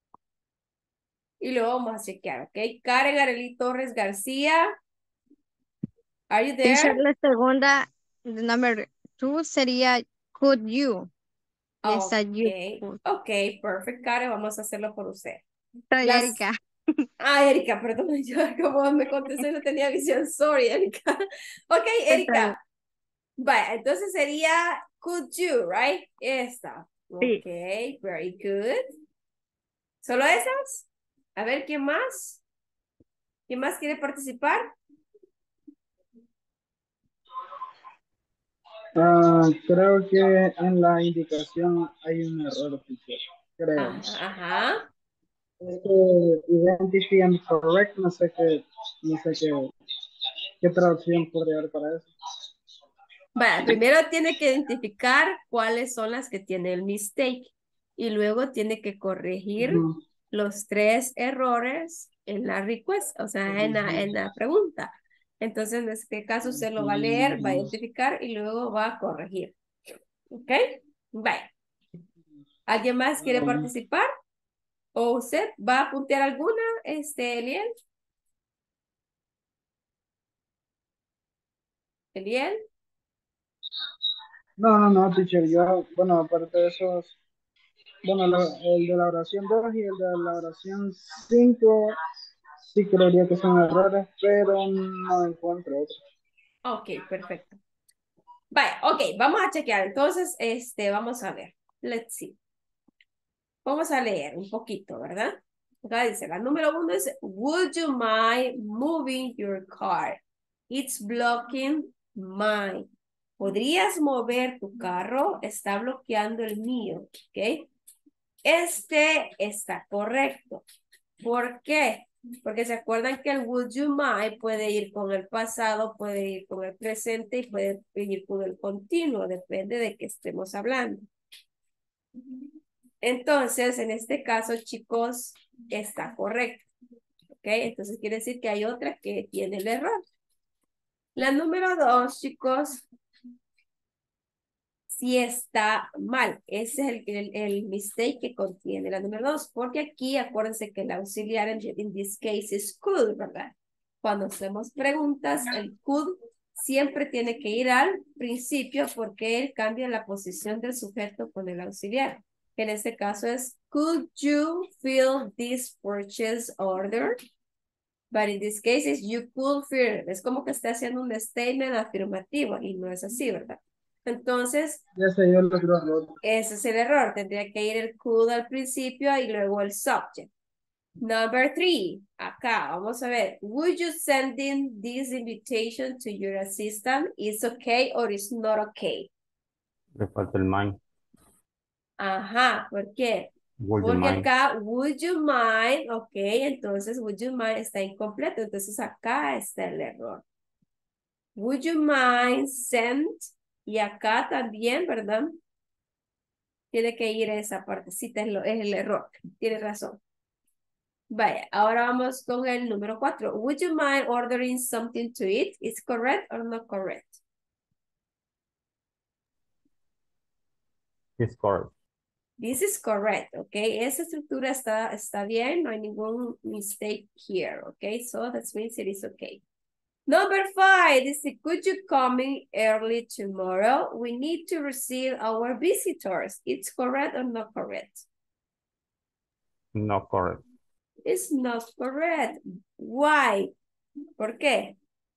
Y luego vamos a chequear, ok. Karen Arely Torres García. Are you Teacher, there? la segunda, number 2 sería could you. Y esa you. Ok, ok, perfect, Karen. Vamos a hacerlo por usted. Soy Erika. Erika, perdón, yo como me contesté y no tenía visión. Sorry, Erika. Ok, Erika. Vaya, entonces sería could you, right? Esta. Sí. Ok, very good. ¿Solo esas? A ver, ¿quién más? ¿Quién más quiere participar? Creo que en la indicación hay un error, teacher. Creo. Ajá. Identity and correct, no sé qué traducción podría haber para eso. Vaya, primero tiene que identificar cuáles son las que tiene el mistake y luego tiene que corregir los 3 errores en la request, o sea, en la pregunta. Entonces, en este caso, usted lo va a leer, va a identificar y luego va a corregir. ¿Ok? Vaya. ¿Alguien más quiere participar? ¿O usted va a puntear alguna, Eliel? ¿Eliel? No, teacher, yo, bueno, aparte de esos, bueno, el de la oración 2 y el de la oración 5 sí creería que son errores, pero no encuentro otro. Ok, perfecto. Vaya, ok, vamos a chequear. Entonces, vamos a ver. Let's see. Vamos a leer un poquito, ¿verdad? Acá dice, la número 1 es, would you mind moving your car? It's blocking mine. ¿Podrías mover tu carro? Está bloqueando el mío, ¿ok? Este está correcto. ¿Por qué? Porque se acuerdan que el would you mind puede ir con el pasado, puede ir con el presente y puede ir con el continuo, depende de qué estemos hablando. Entonces, en este caso, chicos, está correcto. ¿Ok? Entonces quiere decir que hay otra que tiene el error. La número 2, chicos, sí está mal. Ese es el mistake que contiene la número 2. Porque aquí, acuérdense que el auxiliar en this case es could, ¿verdad? Cuando hacemos preguntas, el could siempre tiene que ir al principio porque él cambia la posición del sujeto con el auxiliar. En este caso es, could you fill this purchase order? But in this case is you could fill. Es como que está haciendo un statement afirmativo y no es así, ¿verdad? Entonces, Ya sé yo el otro error. ese es el error. Tendría que ir el could al principio y luego el subject. Number 3, acá, vamos a ver. Would you send in this invitation to your assistant? Is okay or is not okay? Le falta el mind. Ajá, ¿por qué? Would you Porque mind? acá, would you mind, ok, entonces would you mind está incompleto, entonces acá está el error. Would you mind send, y acá también, ¿verdad? Tiene que ir esa partecita, es el error, tiene razón. Vaya, ahora vamos con el número 4. Would you mind ordering something to eat? Is correct or not correct? It's correct. This is correct, okay? Esa estructura está bien, no hay ningún mistake here, okay? So that means it is okay. Number 5, this is, could you come in early tomorrow? We need to receive our visitors. It's correct or not correct? Not correct. It's not correct. Why? ¿Por qué?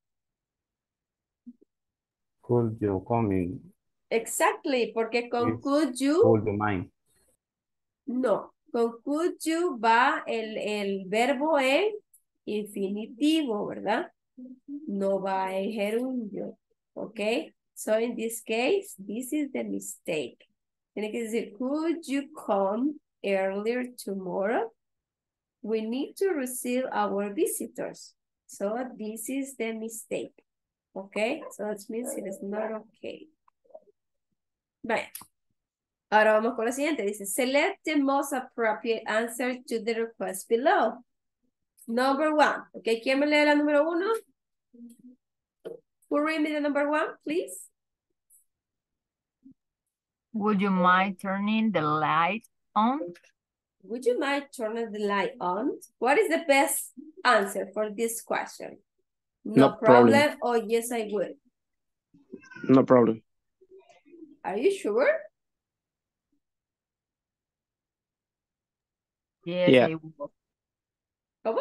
Could you come in? Exactly, porque con It's could you, would you mind? no, con could you va el verbo en infinitivo, ¿verdad? No va en gerundio, ¿ok? So in this case, this is the mistake. Tiene que decir, could you come earlier tomorrow? We need to receive our visitors. So this is the mistake, ¿ok? So that means it is not okay. Vaya. Ahora vamos con la siguiente. Dice, select the most appropriate answer to the request below. Number 1. Ok, ¿quién me lee la número 1? Who read me the number 1, please? Would you mind turning the light on? Would you mind turning the light on? What is the best answer for this question? No, No problem. or yes, I would? No problem. Are you sure? Yes, Yeah. I will. ¿Cómo?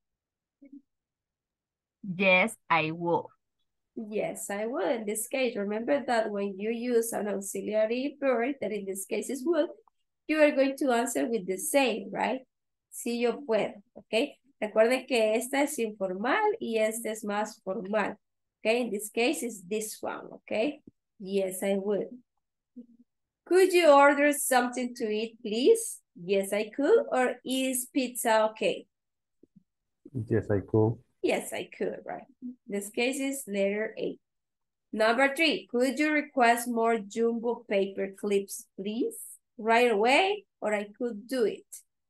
Yes, I will. Yes, I will. In this case, remember that when you use an auxiliary verb, that in this case is would, you are going to answer with the same, right? Sí, yo puedo, ¿ok? Recuerden que esta es informal y esta es más formal, ¿ok? In this case, is this one, ¿ok? Yes, I would. Could you order something to eat, please? Yes, I could. Or is pizza okay? Yes, I could. Yes, I could, right? This case is letter A. Number 3, could you request more jumbo paper clips, please? Right away, or I could do it?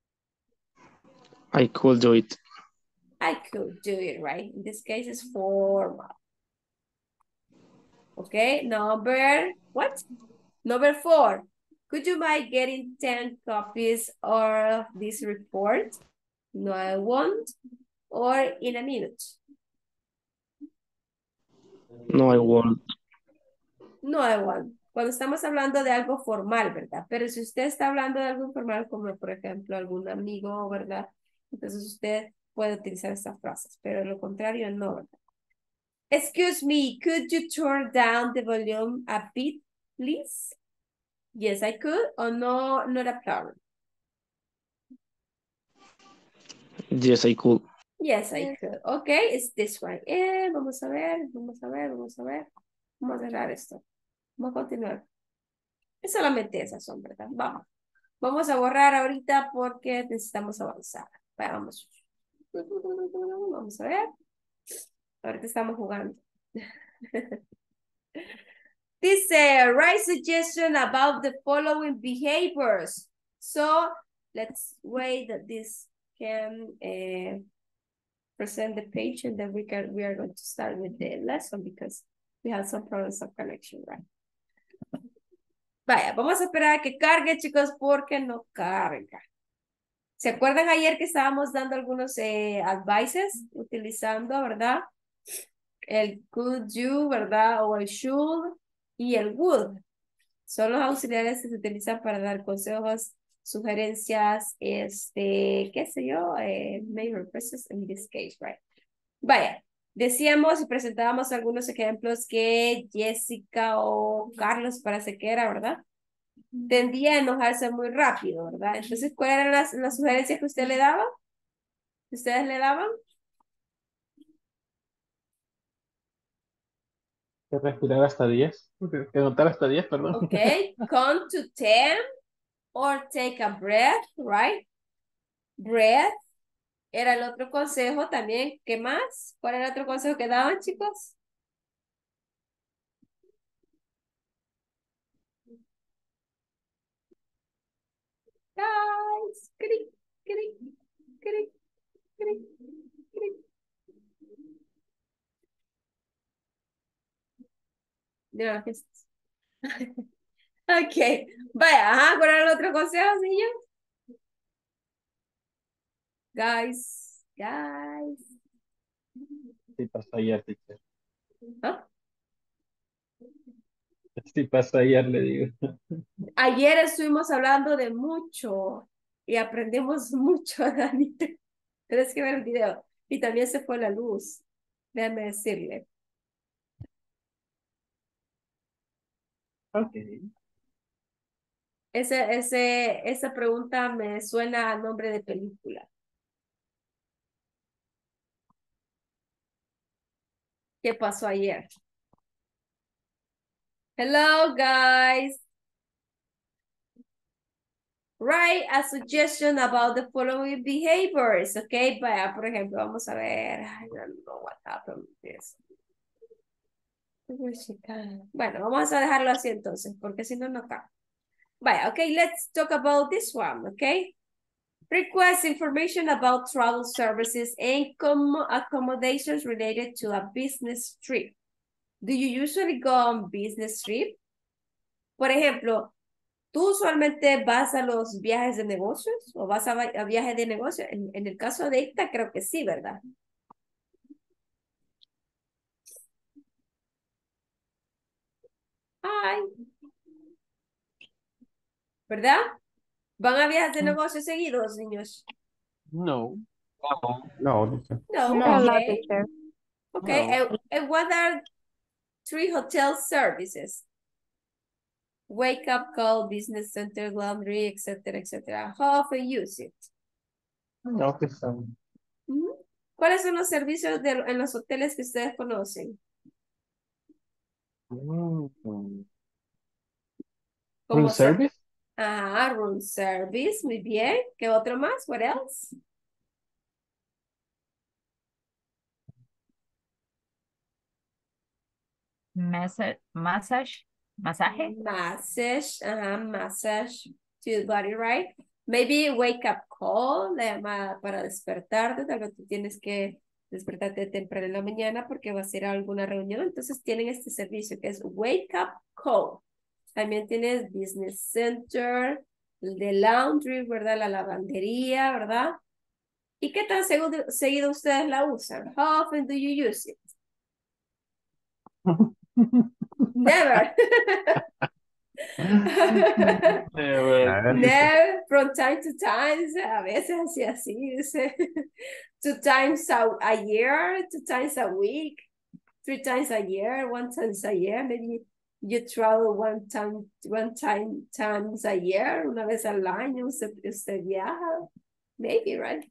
I could do it. I could do it, right? In this case, it's formal. Okay, number, what? Number 4, Could you mind getting 10 copies of this report? No, I won't. Or in a minute. No, I won't. No, I won't. Cuando estamos hablando de algo formal, ¿verdad? Pero si usted está hablando de algo informal, como por ejemplo algún amigo, ¿verdad? Entonces usted puede utilizar estas frases, pero lo contrario no, ¿verdad? Excuse me, could you turn down the volume a bit, please? Yes, I could, or no, not a problem. Yes, I could. Yes, I could. Okay, it's this one. Vamos a ver, vamos a ver, vamos a ver. Vamos a cerrar esto. Vamos a continuar. Es solamente esas son, ¿verdad? Vamos. Vamos a borrar ahorita porque necesitamos avanzar. Vamos. Vamos a ver. Ahorita estamos jugando. Dice, write suggestion about the following behaviors. So, let's wait that this can present the page and then we are going to start with the lesson because we have some problems of connection, right? Vaya, vamos a esperar a que cargue, chicos, porque no carga. ¿Se acuerdan ayer que estábamos dando algunos advices utilizando, verdad? El could you, ¿verdad? O el should y el would. Son los auxiliares que se utilizan para dar consejos, sugerencias, qué sé yo, major purposes in this case, right? Vaya, decíamos y presentábamos algunos ejemplos que Jessica o Carlos, parece que era, ¿verdad? Tendía a enojarse muy rápido, ¿verdad? Entonces, ¿cuáles eran las sugerencias que usted le daba? ¿Que ustedes le daban? Que respirar hasta 10. Que contar hasta 10, perdón. Okay, count to 10 or take a breath, right? Breath. Era el otro consejo también. ¿Qué más? ¿Cuál era el otro consejo que daban, chicos? Guys, cric, cric, cric, cric, cric. No, ok, vaya, ajá, ¿cuál era el otro consejo, niños? Guys. Sí pasó ayer, teacher. ¿Ah? Sí pasó ayer, le digo. Ayer estuvimos hablando de mucho y aprendimos mucho, Dani. Tienes que ver el video. Y también se fue la luz. Déjame decirle. Ok. Esa pregunta me suena a nombre de película. ¿Qué pasó ayer? Hello, guys. Write a suggestion about the following behaviors, okay? Vaya, por ejemplo, vamos a ver. I don't know what happened with this. Bueno, vamos a dejarlo así entonces, porque si no, no cabe. Vaya, okay, let's talk about this one, okay? Request information about travel services and accommodations related to a business trip. Do you usually go on business trip? Por ejemplo, ¿tú usualmente vas a los viajes de negocios o vas a viajes de negocios? En el caso de esta, creo que sí, ¿verdad? Hi. ¿Verdad? ¿Van a viajes de negocios seguidos, niños? No. No, teacher. No, No, no, okay. teacher. Okay, No. and what are 3 hotel services? Wake up call, business center, laundry, etc., etc. How often use it? No, que son. ¿Cuáles son los servicios en los hoteles que ustedes conocen? Room Como service? Ajá, room service, muy bien. ¿Qué otro más? What else? Massage. Masaje. Massage, ajá, massage to the body, right? Maybe wake up call, la llamada para despertarte, tal vez tú tienes que despertarte temprano en la mañana porque va a ser alguna reunión, entonces tienen este servicio que es wake up call. También tienes business center, el de laundry, ¿verdad? La lavandería, ¿verdad? ¿Y qué tan seguido ustedes la usan? How often do you use it? Never. Never. Never, from time to time, a veces así, dice. 2 times a year, 2 times a week, 3 times a year, 1 times a year, maybe you travel times a year, una vez al año, usted viaja, maybe, right?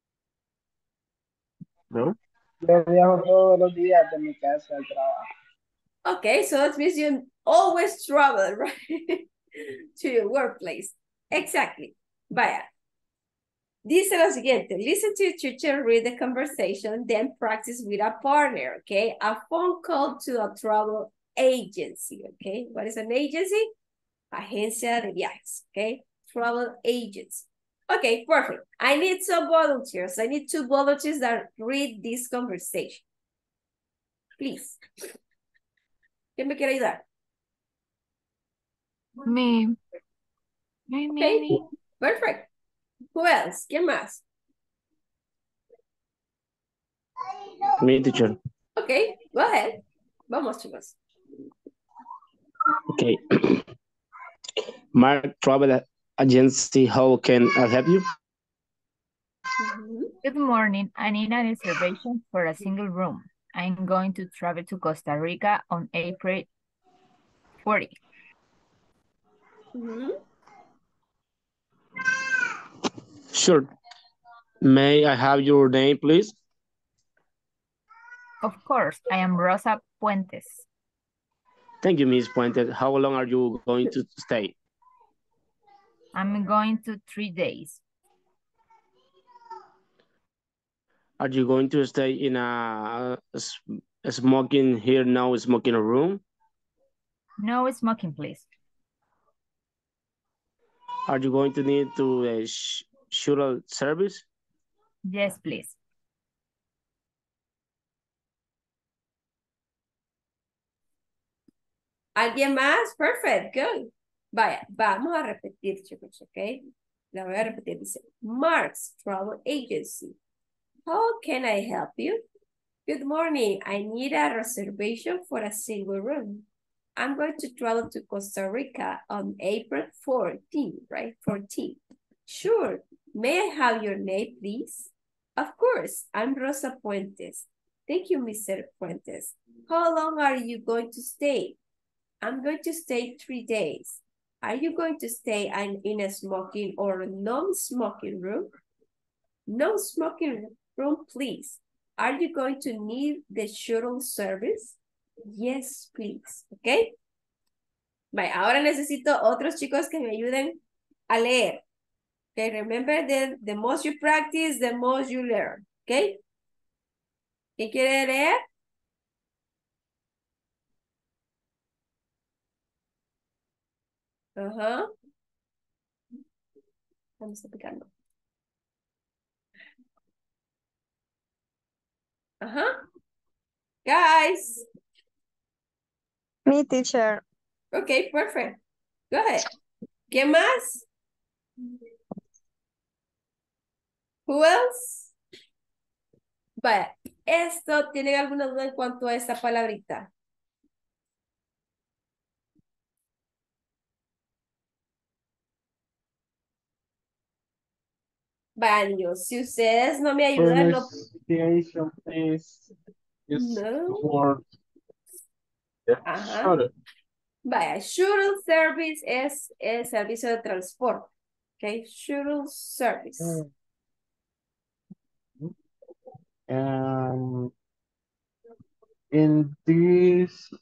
No? Yo viajo todos los días de mi casa al trabajo. Okay, so that means you always travel, right? To your workplace. Exactly. Vaya. Dice lo siguiente, listen to your teacher, read the conversation, then practice with a partner, okay? A phone call to a travel agency, okay? What is an agency? Agencia de viajes, okay? Travel agency. Okay, perfect. I need some volunteers. I need 2 volunteers that read this conversation. Please. ¿Quién me quiere ayudar? Me. Okay, perfect. Who else? ¿Quién más? Me, teacher. Okay, go ahead. Vamos, chicos. Okay. Mark Travel Agency, how can I help you? Good morning. I need a reservation for a single room. I'm going to travel to Costa Rica on April 40. Sure. May I have your name, please? Of course, I am Rosa Puentes. Thank you, Miss Puente. How long are you going to stay? I'm going to 3 days. Are you going to stay in a smoking here, no smoking room? No smoking, please. Are you going to need to shuttle service? Yes, please. ¿Alguien más? Perfect, good. Vaya, vamos a repetir, chicos, ¿ok? La voy a repetir. Dice, Mark's Travel Agency. How can I help you? Good morning. I need a reservation for a single room. I'm going to travel to Costa Rica on April 14, right? 14. Sure. May I have your name, please? Of course. I'm Rosa Puentes. Thank you, Mr. Puentes. How long are you going to stay? I'm going to stay 3 days. Are you going to stay in a smoking or non-smoking room? No smoking room, please. Are you going to need the shuttle service? Yes, please. ¿Ok? Vale, ahora necesito otros chicos que me ayuden a leer. Okay, remember that the most you practice, the most you learn. ¿Ok? ¿Quién quiere leer? Ajá. Vamos aplicando. Ajá. Guys. Me, teacher. Okay, perfect. Go ahead. ¿Qué más? Who else? Vaya, ¿tienen alguna duda en cuanto a esta palabrita? Baño. Si ustedes no me ayudan, no. Pronunciation is No. word. Ajá. Shuttle. Vaya, shuttle service es el servicio de transporte. Ok, shuttle service. Um, in this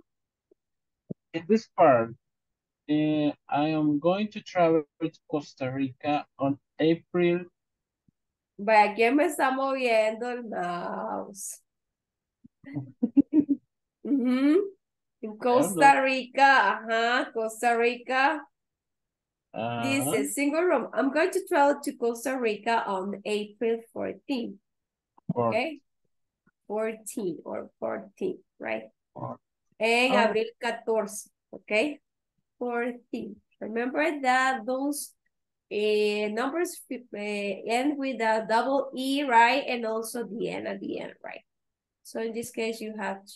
part, I am going to travel to Costa Rica on April. Vaya, ¿quién me está moviendo el mouse? En Costa Rica, ajá, Costa Rica. Dice, single room. I'm going to travel to Costa Rica on April 14. Okay. 14, right? En abril 14, okay. 14. Remember that those numbers end with a double E, right? And also the N at the end, right? So in this case, you have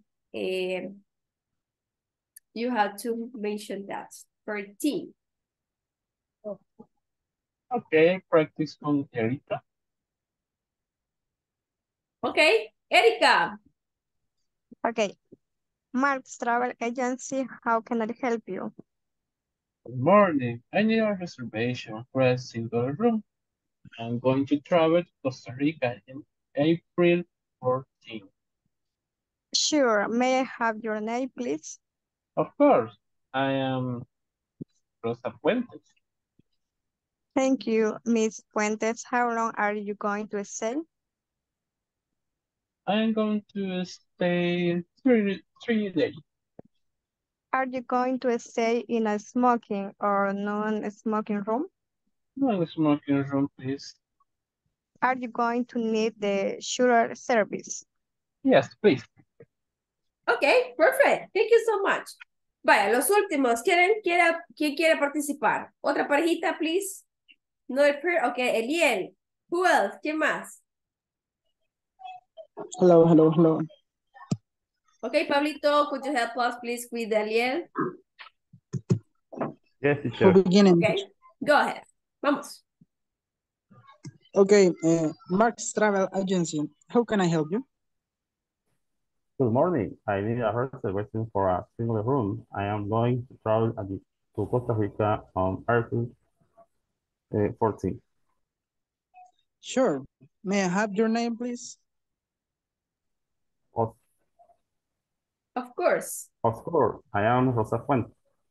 to mention that. 13. Okay, practice con Erika. Okay, Erika. Okay. Mark's Travel Agency, how can I help you? Good morning. I need a reservation for a single room. I'm going to travel to Costa Rica in April 14. Sure. May I have your name, please? Of course, I am Rosa Fuentes. Thank you, Miss Fuentes. How long are you going to stay? I am going to stay three days. Are you going to stay in a smoking or non-smoking room? No smoking room, please. Are you going to need the shooter service? Yes, please. Okay, perfect. Thank you so much. Vaya, los últimos. ¿Quién quiere participar? Otra parejita, please. No, okay, Eliel. Who else? ¿Quién más? Hello. Okay, Pablito, could you help us, please, with Eliel? Yes, For teacher. beginning. Okay, go ahead. Vamos. Okay, Mark's Travel Agency, how can I help you? Good morning. I need a reservation for a single room. I am going to travel to Costa Rica on April 14. Sure. May I have your name, please? Of Of course. course, I am Rosa Fuentes.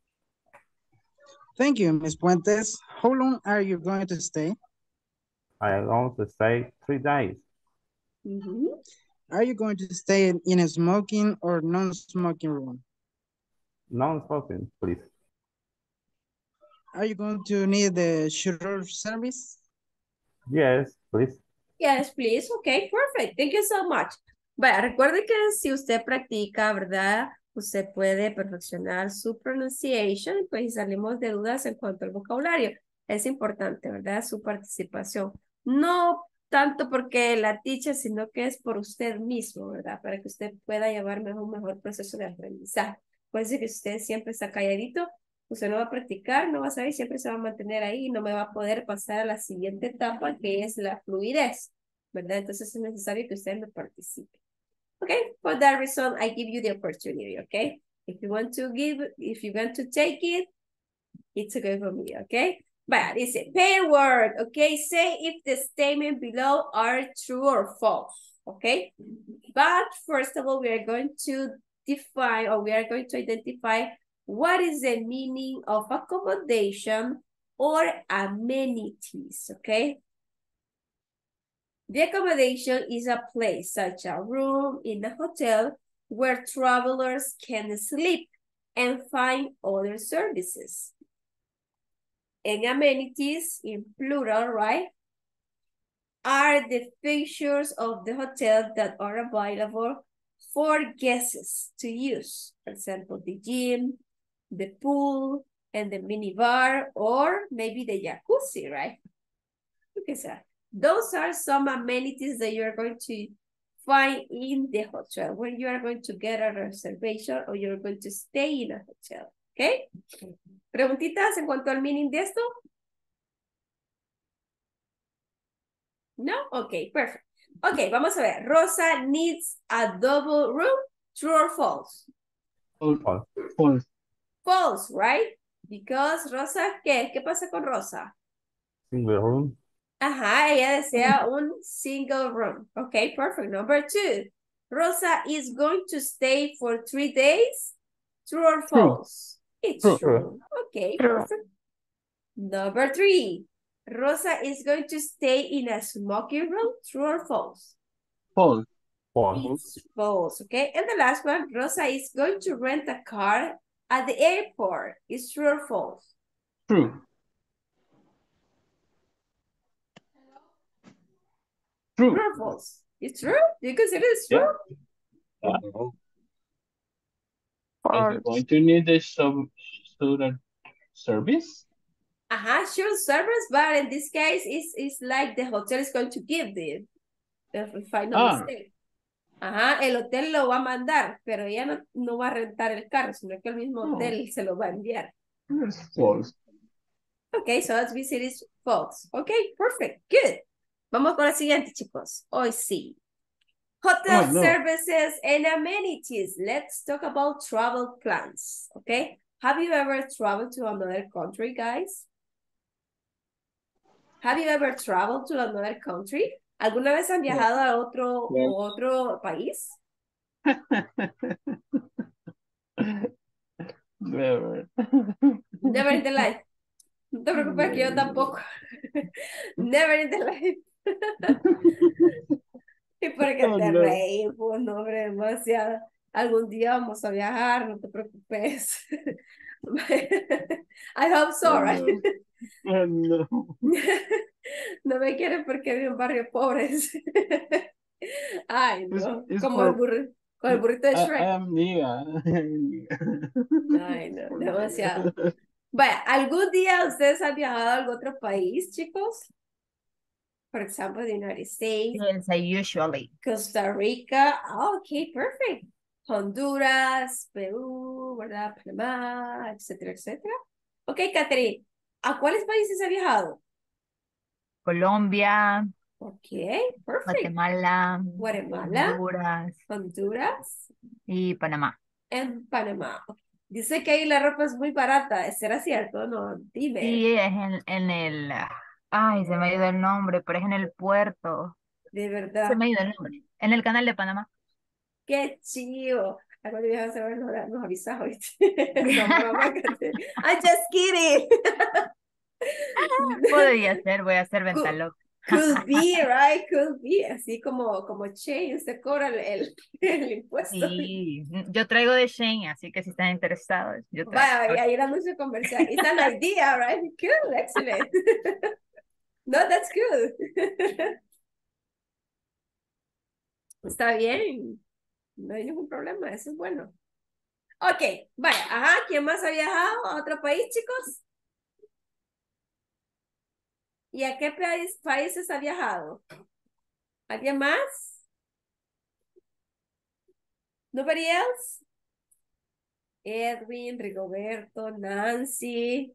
Thank you, Ms. Puentes. How long are you going to stay? I am going to stay 3 days. Are you going to stay in a smoking or non-smoking room? Non-smoking, please. Are you going to need the shuttle service? Yes, please. Yes, please. Okay, perfect. Thank you so much. Vaya, recuerde que si usted practica, ¿verdad? Usted puede perfeccionar su pronunciation, pues y salimos de dudas en cuanto al vocabulario. Es importante, ¿verdad? Su participación. No tanto porque la teacher, sino que es por usted mismo, ¿verdad? Para que usted pueda llevar un mejor proceso de aprendizaje. Puede ser que usted siempre está calladito, usted no va a practicar, no va a saber, siempre se va a mantener ahí y no me va a poder pasar a la siguiente etapa que es la fluidez, ¿verdad? Entonces es necesario que usted me participe. Okay, for that reason, I give you the opportunity, okay? If you want to take it, it's okay for me, okay? But it's a pair word, okay? Say if the statement below are true or false, okay? But first of all, we are going to define, or we are going to identify what is the meaning of accommodation or amenities, okay? The accommodation is a place, such a room in a hotel, where travelers can sleep and find other services. And amenities, in plural, right, are the features of the hotel that are available for guests to use. For example, the gym, the pool, and the minibar, or maybe the jacuzzi, right? Okay, so those are some amenities that you're going to find in the hotel when you are going to get a reservation or you're going to stay in a hotel, okay? ¿Preguntitas en cuanto al meaning de esto? No? Okay, perfect. Okay, vamos a ver. Rosa needs a double room, true or false? False. False, right? Because Rosa, ¿qué pasa con Rosa? Single room. Ajá, ella desea un single room. Okay, perfect. Number 2. Rosa is going to stay for 3 days. True or false? It's true. Okay, perfect. Number 3. Rosa is going to stay in a smoking room. True or false? False. It's false. Okay, and the last one. Rosa is going to rent a car at the airport. Is true or false? True. True or false? It's true? Do you consider it's true? Yeah. If you're going to need the shuttle service? Shuttle service, but in this case, it's like the hotel is going to give the final stay. El hotel lo va a mandar, pero ella no va a rentar el carro, sino que el mismo hotel se lo va a enviar. It's false. Okay, so let's visit is false. Okay, perfect, good. Vamos con la siguiente, chicos. Hoy sí. Hotel services and amenities. Let's talk about travel plans, okay? Have you ever traveled to another country, guys? Have you ever traveled to another country? ¿Alguna vez han viajado a otro país? Never. Never in the life. No te preocupes que yo tampoco. Never in the life. ¿Y por qué te reí? Pues no, hombre, demasiado. Algún día vamos a viajar, no te preocupes. I hope so, right? No. No me quieren porque vivo en barrio pobres. Ay, no. Como el burrito de Shrek. Ay, no, demasiado. Vaya, ¿algún día ustedes han viajado a algún otro país, chicos? For example, the United States. Yes, I usually. Costa Rica. Oh, okay, perfect. Honduras, Perú, ¿verdad? Panamá, etcétera, etcétera. Ok, Catherine, ¿a cuáles países ha viajado? Colombia. Ok, perfect. Guatemala. Honduras. Y Panamá. En Panamá. Dice que ahí la ropa es muy barata. ¿Será cierto? No, dime. Sí, es en el... Ay, se me ha ido el nombre, pero es en el puerto. De verdad. Se me ha ido el nombre. En el canal de Panamá. Qué chivo. Cuando viajas a ver, nos avisas ahorita. I'm just kidding. Podría ser, voy a hacer venta loca. Could be, right? Could be. Así como Shane, usted cobra el impuesto. Sí, yo traigo de Shane, así que si están interesados, yo traigo. Vaya, ahí el anuncio comercial. It's an idea, right? Cool, excellent. No, that's good. Está bien. No hay ningún problema, eso es bueno. Ok, vaya, ¿quién más ha viajado a otro país, chicos? ¿Y a qué países ha viajado? ¿Alguien más? Nobody else? Edwin, Rigoberto, Nancy,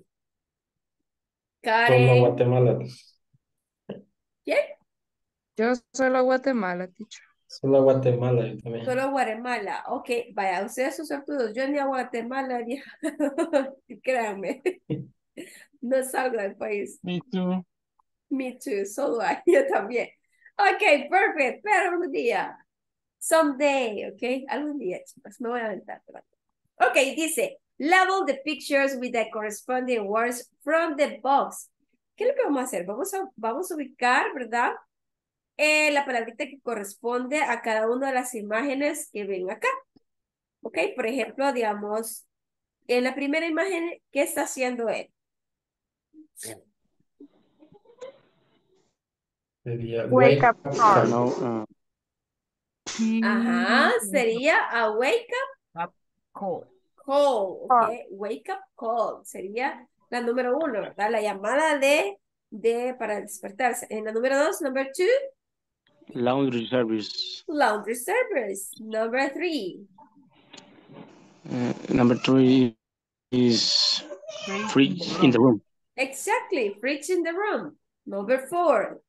Karen. Solo Guatemala. ¿Quién? Yo solo Guatemala, teacher. Solo Guatemala, yo también. Solo Guatemala. Ok, vaya, ustedes son sortudos. Yo ni a Guatemala he viajado. Créanme. No salgo del país. Me too. Me too, solo yo también. Ok, perfect. Pero algún día. Someday, ok. Algún día, chicos. Me voy a aventar. Ok, dice, label the pictures with the corresponding words from the box. ¿Qué es lo que vamos a hacer? Vamos a ubicar, ¿verdad? La palabrita que corresponde a cada una de las imágenes que ven acá. Ok, por ejemplo, digamos, en la primera imagen, ¿qué está haciendo él? Sería Wake up call. No, Sería a wake up call. Ok, wake up call. Sería la número 1, ¿verdad? La llamada para despertarse. En la número 2, number 2. Laundry service. Laundry service. Number 3. Number 3 is fridge in the room. Exactly, fridge in the room. Number 4.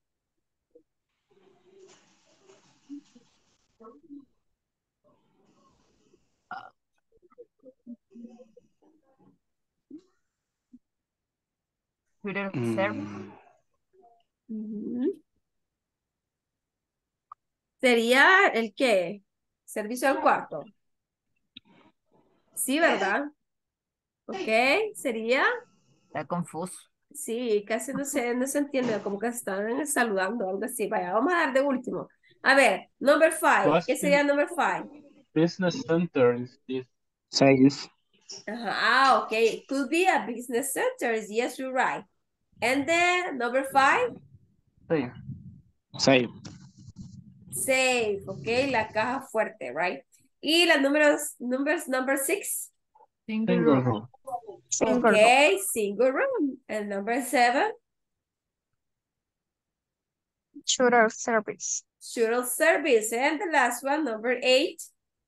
¿Sería el qué? Servicio al cuarto. Sí, ¿verdad? Ok, sería. Está confuso. Sí, casi no se entiende, como que están saludando, algo así. Vaya, vamos a dar de último. A ver, number 5. ¿Qué sería number 5? Business center is this. Sales. Ok. Could be a business center. Yes, you're right. And then, number 5? Safe. Safe, ok. La caja fuerte, right? Y las number 6? Single Single room. room. Single room. Okay, single room. And number 7, Shuttle service. shuttle service. And the last one, number 8,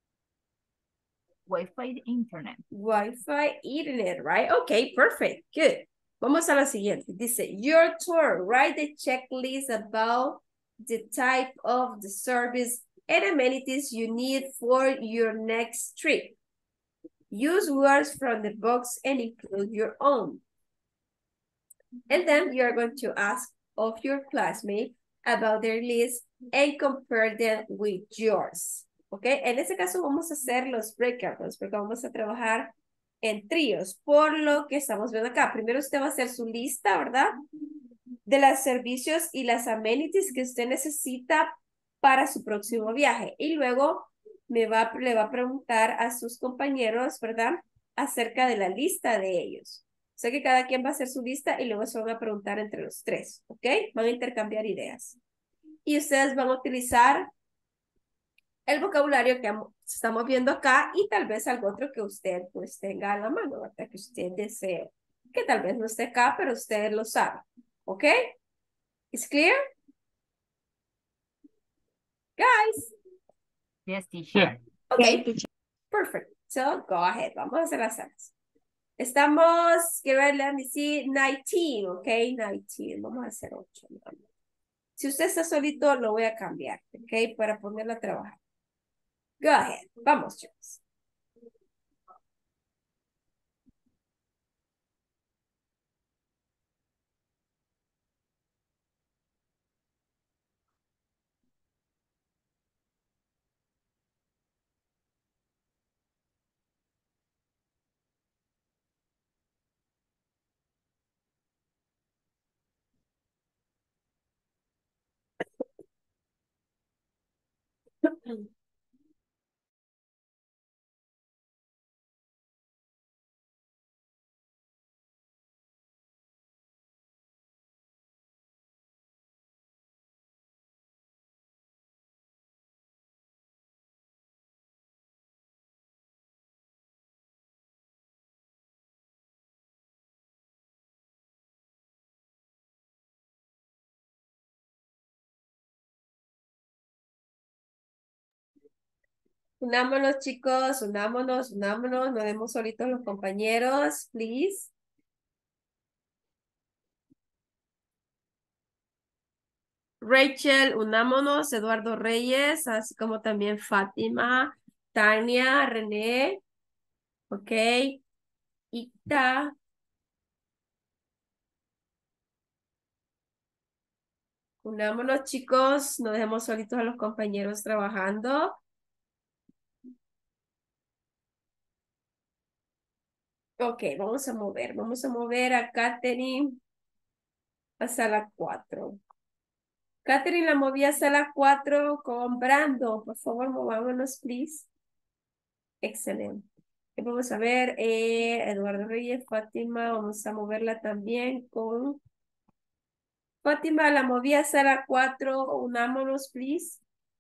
Wi-Fi internet. Wi-Fi internet, right? Okay, perfect. Good. Vamos a la siguiente. Dice, your turn. Write the checklist about the type of the service and amenities you need for your next trip. Use words from the box and include your own. And then you're going to ask of your classmate about their list and compare them with yours. ¿Ok? En este caso vamos a hacer los breakouts porque vamos a trabajar en tríos, por lo que estamos viendo acá. Primero usted va a hacer su lista, ¿verdad? De los servicios y las amenities que usted necesita para su próximo viaje. Y luego le va a preguntar a sus compañeros, ¿verdad? Acerca de la lista de ellos. O sea que cada quien va a hacer su lista y luego se van a preguntar entre los tres, ¿ok? Van a intercambiar ideas. Y ustedes van a utilizar el vocabulario que estamos viendo acá y tal vez algo otro que usted pues tenga a la mano, ¿verdad? Que usted desee. Que tal vez no esté acá, pero usted lo sabe, ¿ok? ¿Is clear? Guys? Yes, teacher. Okay, perfect. So, go ahead. Vamos a hacer las salas. Estamos, quiero ver, let me see, 19, ok, 19. Vamos a hacer 8. Si usted está solito, lo voy a cambiar, ok, para ponerlo a trabajar. Go ahead. Vamos, chicos. Unámonos, chicos, unámonos, unámonos. No demos solitos los compañeros, please. Rachel, unámonos, Eduardo Reyes, así como también Fátima, Tania, René, ok, Ita, unámonos chicos, no dejemos solitos a los compañeros trabajando. Ok, vamos a mover a Katherine a sala 4. Katherine la moví a sala 4 con Brando, por favor, movámonos, please. Excelente. Y vamos a ver, Eduardo Reyes, Fátima, vamos a moverla también con Fátima, la moví a sala 4, unámonos, please.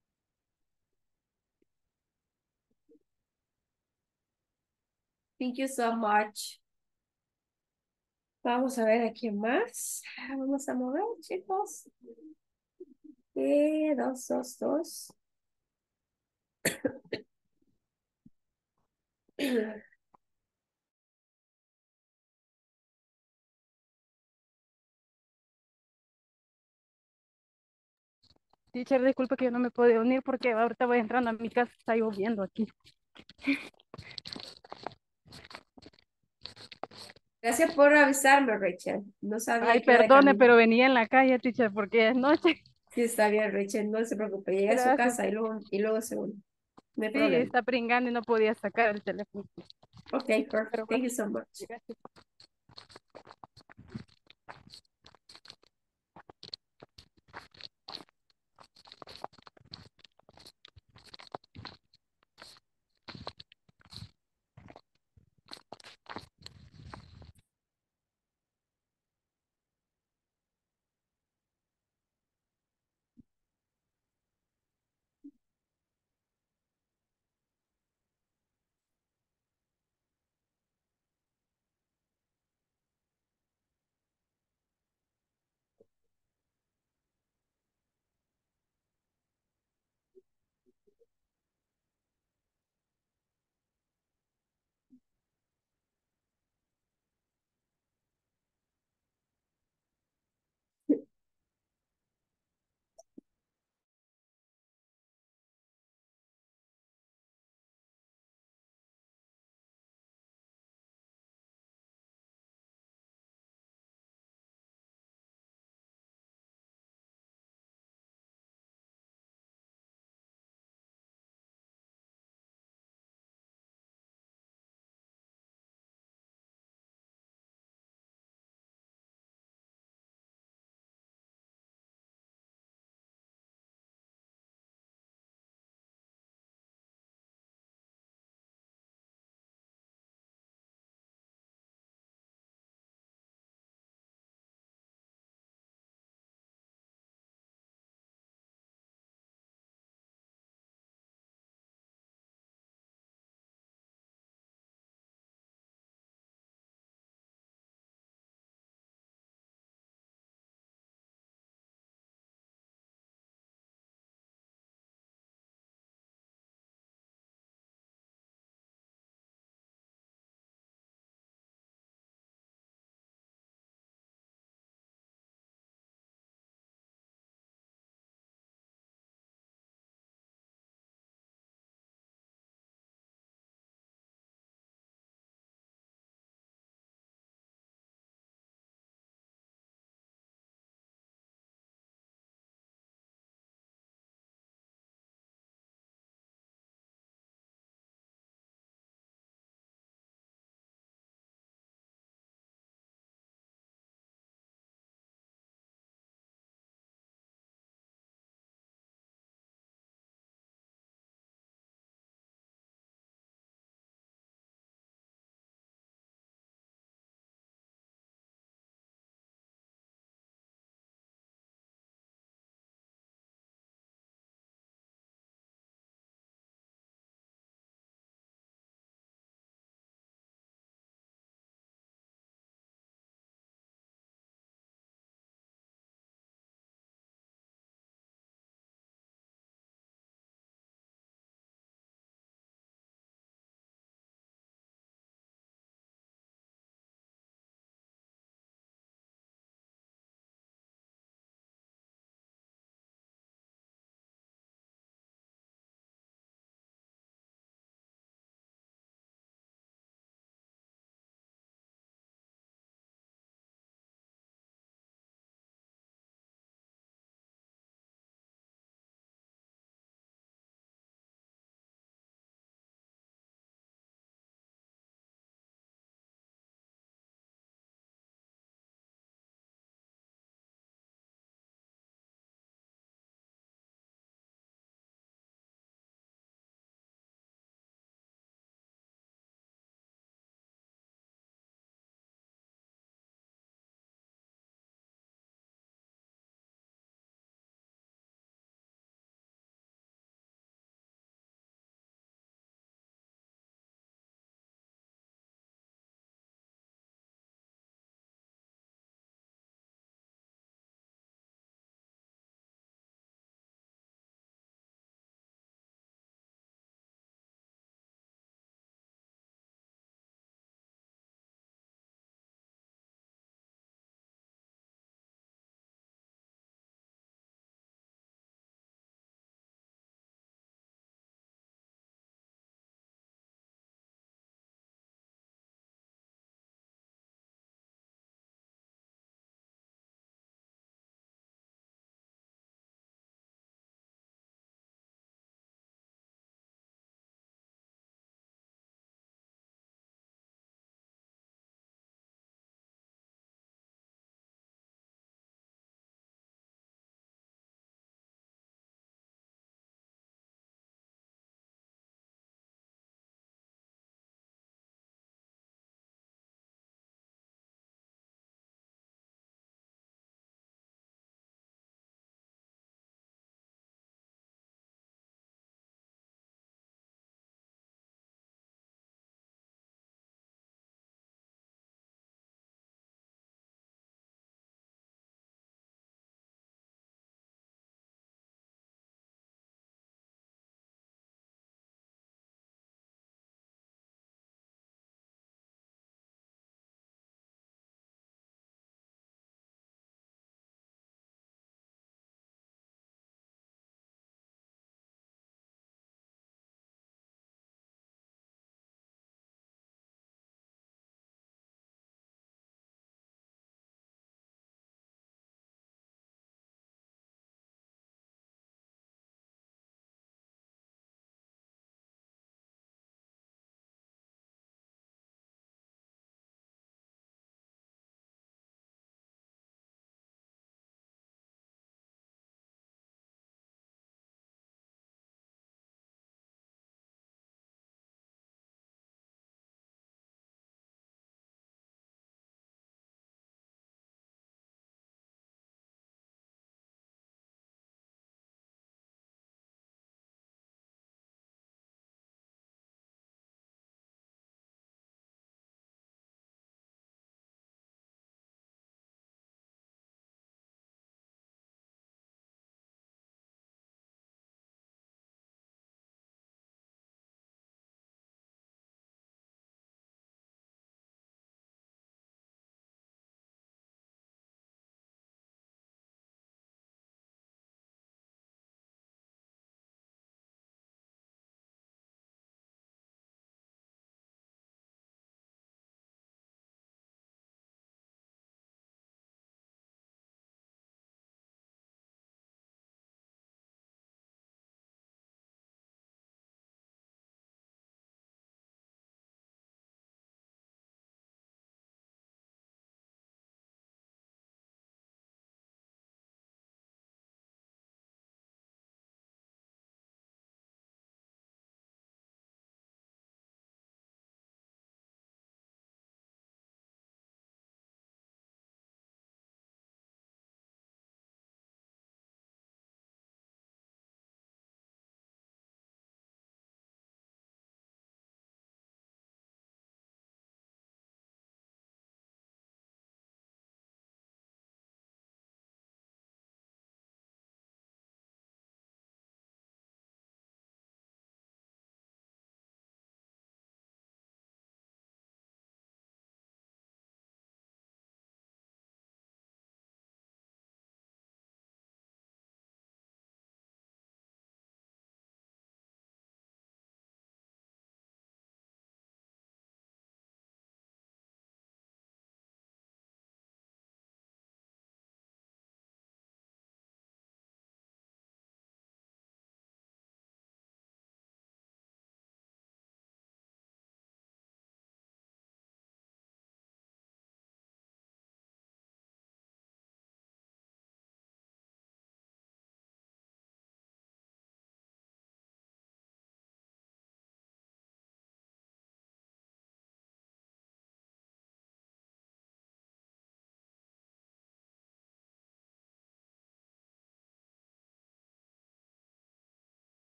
Thank you so much. Vamos a ver a quién más. Vamos a mover, chicos. 2, 2, 2. Teacher, disculpe que yo no me puedo unir porque ahorita voy entrando a mi casa, está lloviendo aquí. Gracias por avisarme, Rachel. No sabía Ay, que iba de perdone, camino. pero venía en la calle, teacher, porque es noche. Sí, está bien, Rachel. No se preocupe. Llegue a su Gracias. casa y luego se une. No hay Sí, problema. está pringando y no podía sacar el teléfono. Ok, perfect. Pero Thank you so much. gracias.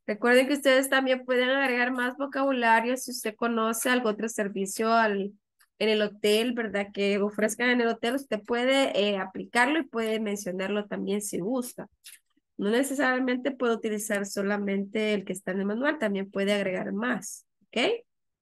Recuerden que ustedes también pueden agregar más vocabulario si usted conoce algún otro servicio en el hotel, ¿verdad? Que ofrezcan en el hotel, usted puede aplicarlo y puede mencionarlo también si gusta. No necesariamente puede utilizar solamente el que está en el manual, también puede agregar más, ¿ok?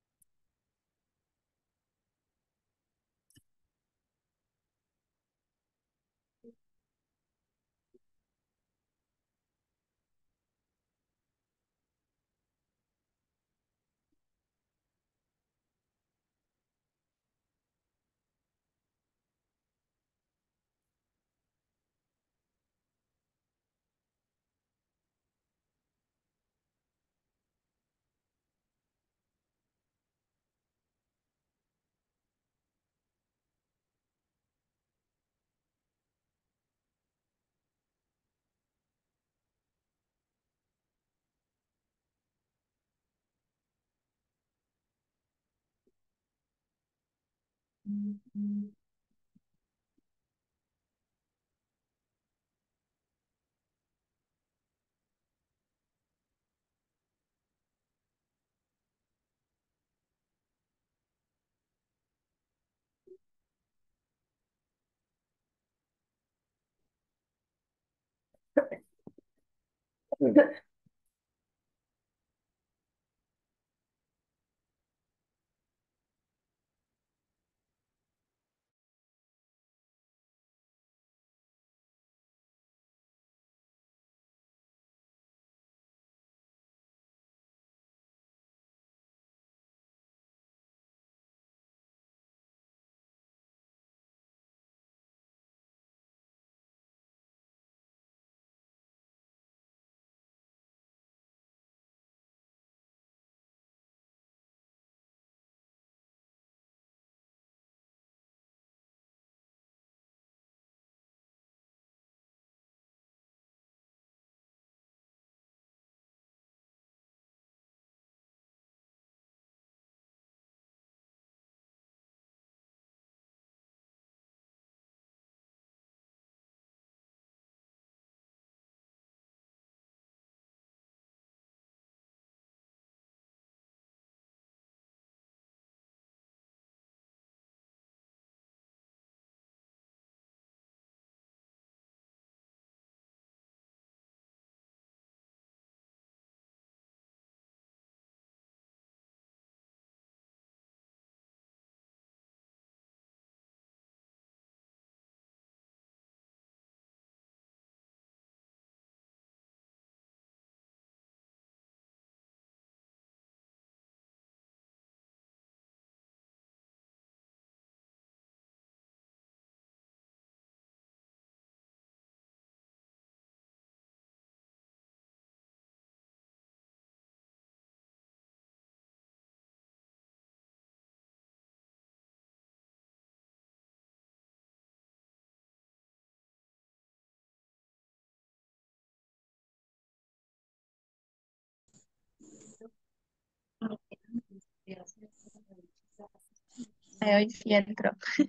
Hoy sí entro.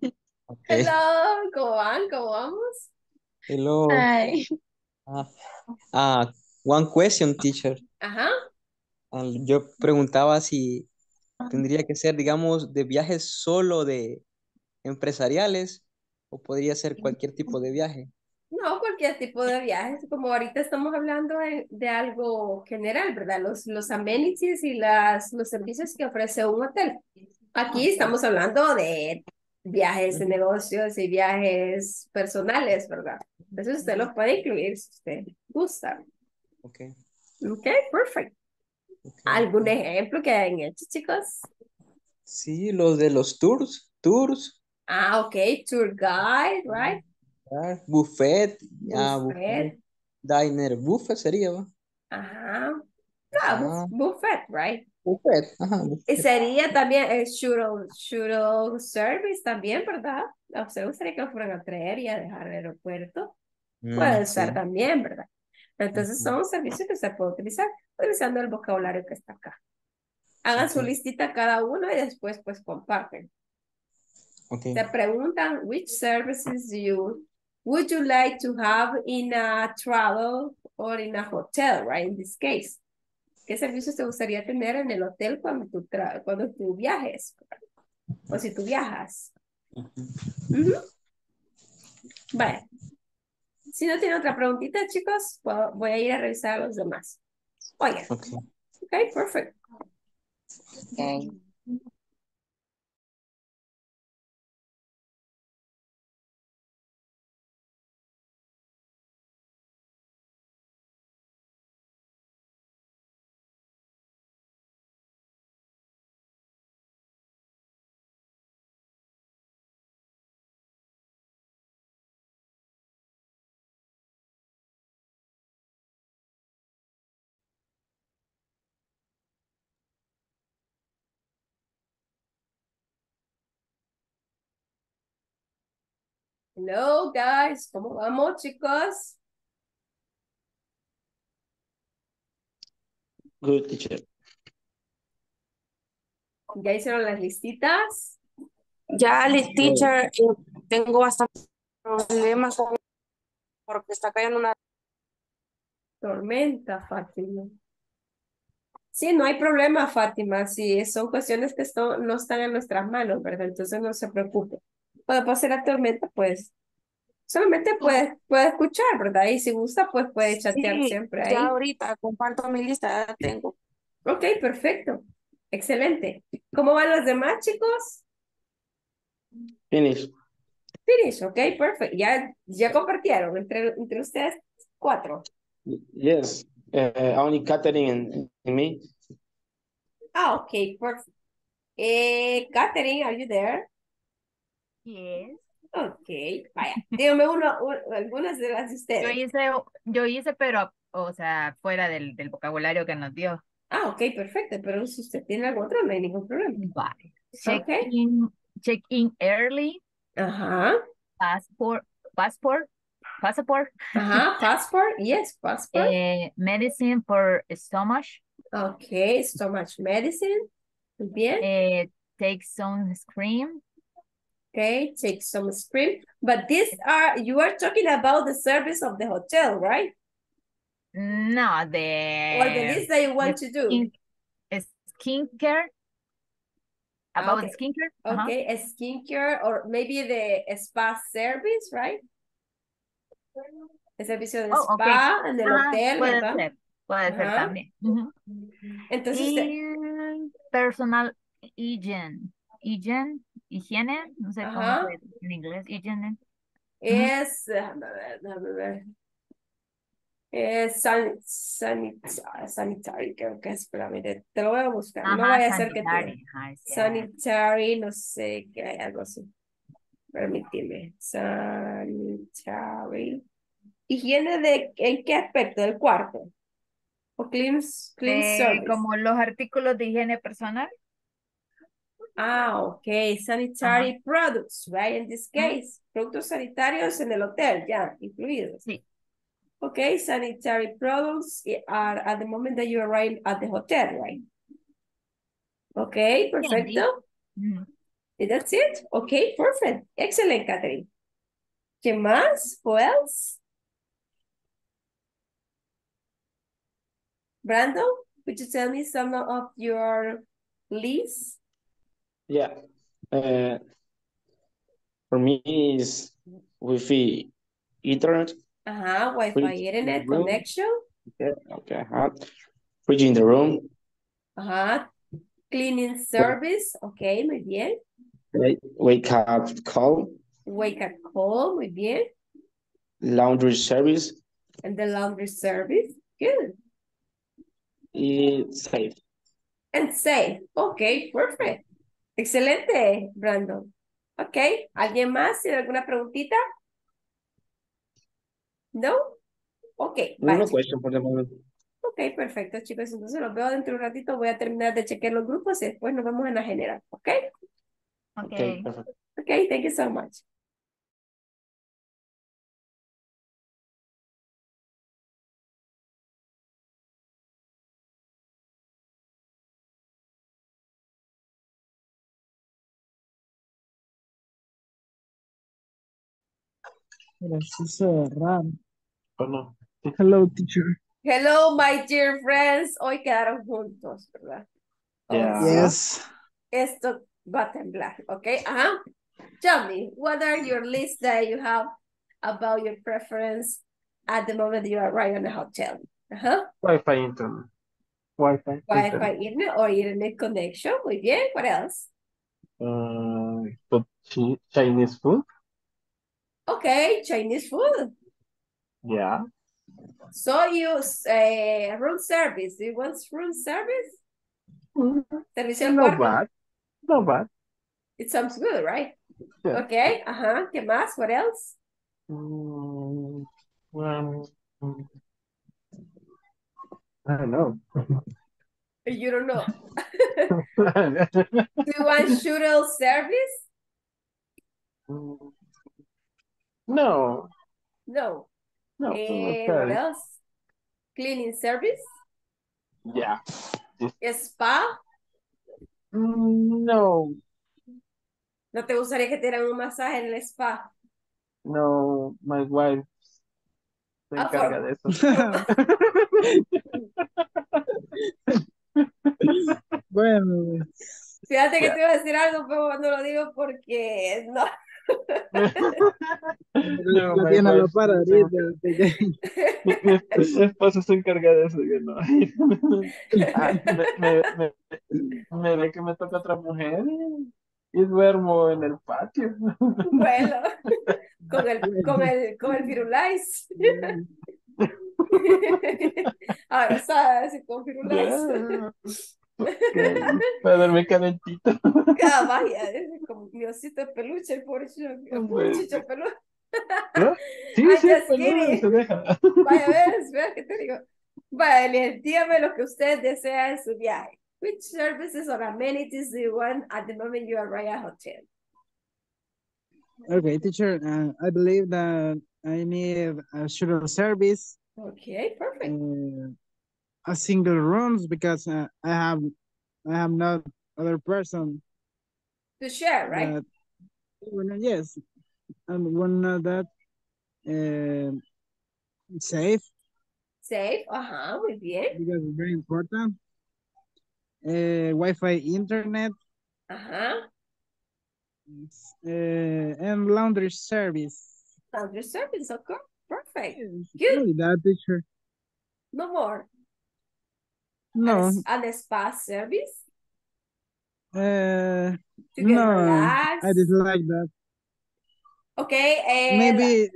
Hello, ¿cómo van? ¿Cómo vamos? Hello. Ay, One question, teacher. Ajá. Yo preguntaba si tendría que ser, digamos, de viajes solo de empresariales o podría ser cualquier tipo de viaje. No, cualquier tipo de viajes, como ahorita estamos hablando de algo general, ¿verdad? Los amenities y los servicios que ofrece un hotel. Aquí estamos hablando de viajes de negocios y viajes personales, ¿verdad? Entonces usted lo puede incluir si usted gusta. Ok. Ok, perfecto. ¿Algún ejemplo que hayan hecho, chicos? Sí, los de los tours, Ah, ok, tour guide, right? buffet, Buffet. diner, buffet sería, ¿va? Ajá. Ah, Buffet, right? buffet, ajá, Y buffet. sería también el shuttle service también, ¿verdad? ¿A usted gustaría que lo fueran a traer y a dejar al aeropuerto? Puede ser Sí. también, ¿verdad? Entonces Ujú. son servicios que se puede utilizar utilizando el vocabulario que está acá. Hagan su Ok, listita cada uno y después pues comparten. ok. Se preguntan, which services would you like to have in a travel or in a hotel, right? In this case. ¿Qué servicios te gustaría tener en el hotel cuando tú viajes? O si tú viajas. Ujú. Vale. Si no tiene otra preguntita, chicos, voy a ir a revisar a los demás. Oigan. Okay. Ok, perfecto. Okay. Hello, guys. ¿Cómo vamos, chicos? Good, teacher. ¿Ya hicieron las listitas? Ya, teacher, tengo bastantes problemas porque está cayendo una... Tormenta, Fátima. Sí, no hay problema, Fátima. Sí, son cuestiones que no están en nuestras manos, ¿verdad? Entonces no se preocupe. Cuando pase la tormenta, pues solamente puede escuchar, ¿verdad? Y si gusta, pues puede chatear Sí, siempre ya ahí. ahorita comparto mi lista, ya tengo. Ok, perfecto. Excelente. ¿Cómo van los demás, chicos? Finish. Finish, ok, perfecto. Ya compartieron entre ustedes 4. Yes. Only Catherine and me. Ah, ok, perfect. Catherine, are you there? Yes. Ok, vaya. Dígame algunas de las de ustedes. Yo hice, pero, o sea, fuera del vocabulario que nos dio. Ah, ok, perfecto. Pero si usted tiene algo otro, no hay ningún problema. Vale. Ok. Check in early. Ajá. Passport. Ajá, passport. Yes, passport. Medicine for stomach. Ok, stomach medicine. Muy bien. Take some screen. Okay, take some screen. But you are talking about the service of the hotel, right? No, Or the list that you want to do. Skincare. About Okay. skincare. Okay, a skincare or maybe the spa service, right? El servicio de Okay. spa en el hotel, ¿verdad? Puede ser también. Entonces, Y personal hygiene, higiene, no sé cómo se dice en inglés, higiene. Déjame ver. Sanitary, creo que es, espérame, te lo voy a buscar. No vaya a ser que te... Sanitary, no sé, que hay algo así. Permíteme. Sanitary. ¿Higiene en qué aspecto? ¿Del cuarto? ¿O clean service? Como los artículos de higiene personal. Ah, ok. Sanitary products, right? In this case, productos sanitarios en el hotel, ya, incluidos. Sí. Okay, sanitary products are at the moment that you arrive at the hotel, right? Okay, perfecto. That's it? Okay, perfect. Excellent, Catherine. ¿Qué más? Who else? Brandon, could you tell me some of your lists? Yeah. For me is Wi-Fi internet. Wi-Fi internet connection. Okay. Fridge in the room. Cleaning service. Okay, muy bien. Wake up call. Wake up call, muy bien. Laundry service. And the laundry service. Good. Safe. And safe. Okay, perfect. Excelente, Brandon. Ok, ¿alguien más tiene alguna preguntita? ¿No? Ok, No question for the moment. Ok, perfecto, chicos. Entonces los veo dentro de un ratito. Voy a terminar de chequear los grupos y después nos vamos en la general. ¿Ok? Okay, perfect. Ok, thank you so much. Pero sí se raro. Oh, no. Hello, teacher. Hello, my dear friends. Hoy quedaron juntos, ¿verdad? Yeah. Yes. Esto va a temblar, ¿ok? Ajá. Tell me, what are your lists that you have about your preference at the moment you arrive on a hotel? Ajá. Wi-Fi internet. Wi-Fi Wi-Fi internet. internet or internet connection. Muy bien. What else? But Chinese food. Okay, Chinese food. Yeah. So you room service. Do you want room service? Servicio al No cuarto. bad. No bad. It sounds good, right? Yeah. Okay. Ajá. ¿Qué más? What else? I don't know. You don't know. Do you want shuttle service? No. No. No, What okay. else? Cleaning service? Yeah. Spa? No. ¿No te gustaría que te dieran un masaje en el spa? No, my wife se encarga de eso. Bueno. Fíjate que te iba a decir algo, pero no lo digo porque no. No, La my tiene a la wife par se- ahorita. mi esposa se encarga de eso, yo no. Me ve que me toca otra mujer y duermo en el patio. Bueno, con el Firulais. Ahora sabes, con Firulais. Para dormir calentito. Ah, vaya, como mi osito de peluche, el pobre chicho peluche. Sí, I'm sí, just peludo, kidding. se deja. Vaya, ves, ¿qué te digo? Vaya, Eliel, dígame lo que usted desea en su viaje. Which services or amenities do you want at the moment you arrive at hotel? Okay, teacher, I believe that I need a shuttle service. Okay, perfect. A single rooms because I have not other person. To share, right? Yes, and one that safe. Safe, muy bien. Because it's very important. Wi-Fi internet. And laundry service. Laundry service, okay, perfect. Good. Only that, teacher. No more. No. And a spa service? No, get relaxed? I dislike that. Okay. Maybe,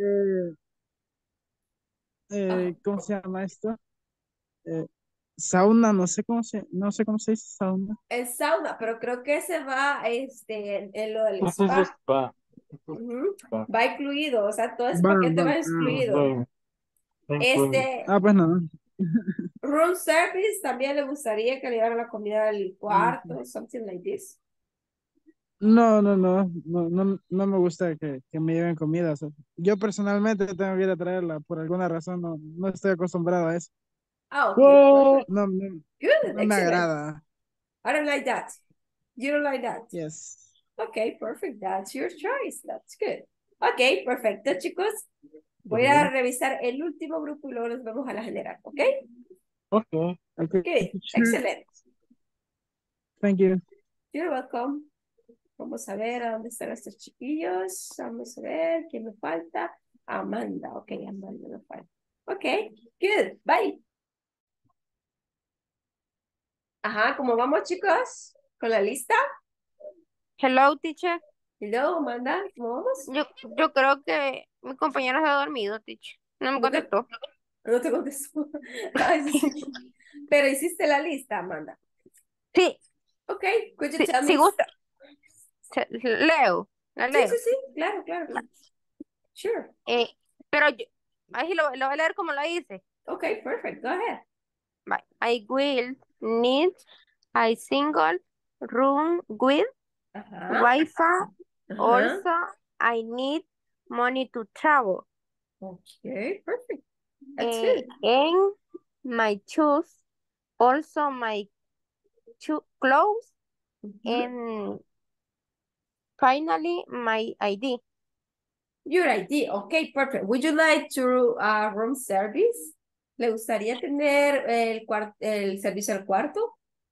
¿cómo se llama esto? Sauna, no sé cómo se dice sauna. El sauna, pero creo que se va en lo del Eso es spa. spa. Va incluido, o sea, todo ese paquete va incluido. Pues no. Room service, también le gustaría que le llevaran la comida al cuarto, something like this. No me gusta que me lleven comida. O sea, yo personalmente tengo que ir a traerla, por alguna razón no estoy acostumbrado a eso. Okay. No Good, me agrada. I don't like that. You don't like that? Yes. Okay, perfect. That's your choice. That's good. Okay, perfecto, chicos. Voy a revisar el último grupo y luego nos vemos a la general, ¿ok? Okay. Good. Excelente. Thank you. You're welcome. Vamos a ver a dónde están estos chiquillos. Vamos a ver quién me falta. Amanda. Ok, Amanda me falta. Ok, good. Bye. Ajá, ¿cómo vamos, chicos? ¿Con la lista? Hello, teacher. Hello, Amanda. ¿Cómo vamos? Yo creo que mi compañero se ha dormido, teacher. No me contestó. No te contestó. Ay, sí. Pero hiciste la lista, Amanda. Sí. Ok, could you tell me? Si gusta. Leo. ¿La leo? Sí, claro. Sure. Pero yo, ahí lo voy a leer como lo hice. Ok, perfect. Go ahead. Bye. I will need a single room with Wi-Fi. Also, I need money to travel. Okay, perfect. That's good. And my shoes, also my clothes, and finally my ID. Your ID, okay, perfect. Would you like to room service? ¿Le gustaría tener el servicio al cuarto?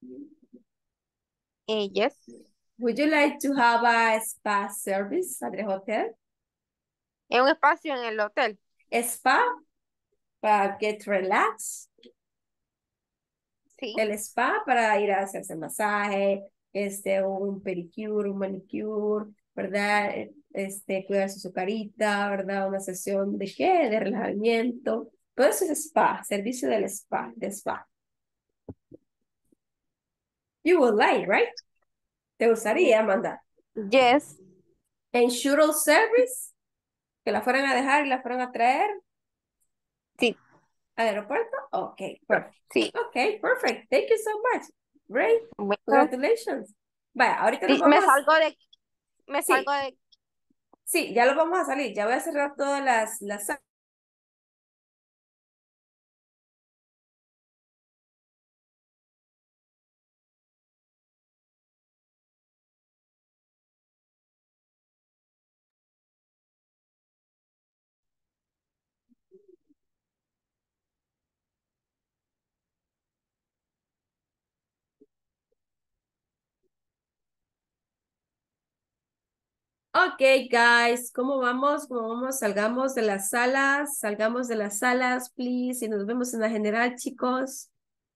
Yes. Would you like to have a spa service at the hotel? Es un espacio en el hotel. Spa para get relaxed. Sí. El spa para ir a hacerse masaje, un pedicure, un manicure, ¿verdad? Cuidarse su carita, ¿verdad? Una sesión de ¿qué? De relajamiento. Todo eso es spa, servicio del spa, de spa. You would like, right? ¿Te gustaría, Amanda? Yes. En shuttle service, que la fueran a dejar y la fueran a traer. Sí. ¿Al aeropuerto? Ok, perfect. Sí. Ok, perfect. Thank you so much. Great. Bueno. Congratulations. Vaya, ahorita nos Sí, vamos me salgo de... Me Sí. salgo de... Sí, ya lo vamos a salir. Ya voy a cerrar todas las Ok, guys, ¿cómo vamos? ¿Cómo vamos? Salgamos de las salas, please, y nos vemos en la general, chicos.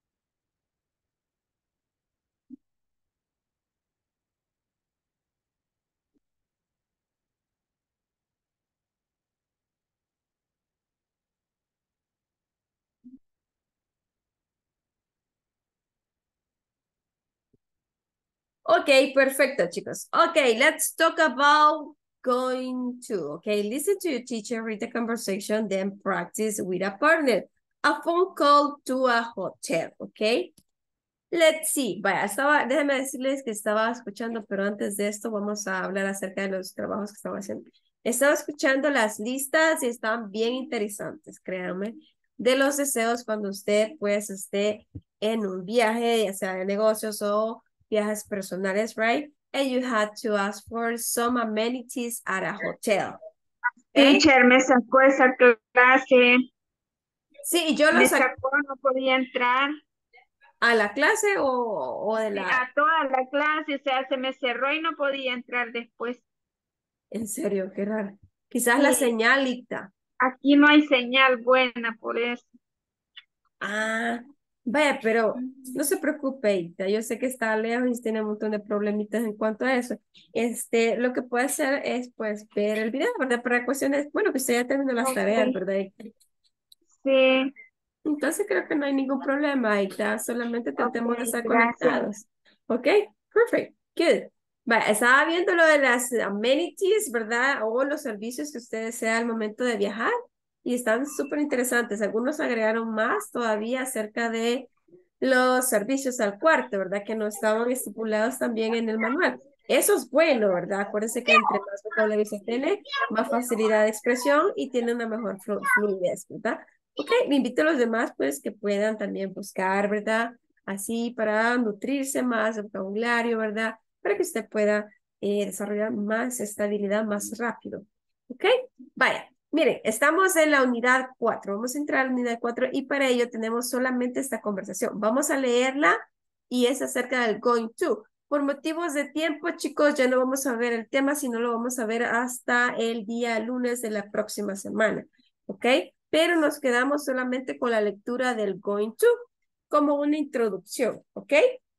Okay, perfecto, chicos. Okay, let's talk about going to. Okay, listen to your teacher, read the conversation, then practice with a partner. A phone call to a hotel, okay? Let's see. Vaya, déjenme decirles que estaba escuchando, pero antes de esto vamos a hablar acerca de los trabajos que estaba haciendo. Estaba escuchando las listas y están bien interesantes, créanme, de los deseos cuando usted pues esté en un viaje, ya sea de negocios o viajes personales, right? And you had to ask for some amenities at a hotel. Okay? Teacher, me sacó esa clase. Sí, yo lo Me sacó, no podía entrar. ¿A la clase o de la...? A toda la clase, o sea, se me cerró y no podía entrar después. En serio, qué raro. Quizás la Sí. señal dicta. Aquí no hay señal buena, por eso. Ah, vaya, pero no se preocupe, Ita. Yo sé que está lejos y tiene un montón de problemitas en cuanto a eso. Lo que puede hacer es, pues, ver el video, ¿verdad? Para cuestiones, bueno, que usted ya terminó las tareas, ¿verdad? Sí. Entonces creo que no hay ningún problema, Ita. Solamente tratemos de estar gracias. conectados. ¿Ok? Perfect. Good. Vaya, estaba viendo lo de las amenities, ¿verdad? O los servicios que usted desea al momento de viajar. Y están súper interesantes. Algunos agregaron más todavía acerca de los servicios al cuarto, ¿verdad? Que no estaban estipulados también en el manual. Eso es bueno, ¿verdad? Acuérdense que entre más vocabulario se tiene, más facilidad de expresión y tiene una mejor fluidez, ¿verdad? Ok, le invito a los demás, pues, que puedan también buscar, ¿verdad? Así para nutrirse más de vocabulario, ¿verdad? Para que usted pueda desarrollar más estabilidad más rápido. ¿Ok? Vaya. Miren, estamos en la unidad 4. Vamos a entrar a la unidad 4 y para ello tenemos solamente esta conversación. Vamos a leerla y es acerca del going to. Por motivos de tiempo, chicos, ya no vamos a ver el tema, sino lo vamos a ver hasta el día lunes de la próxima semana. ¿Ok? Pero nos quedamos solamente con la lectura del going to como una introducción. ¿Ok?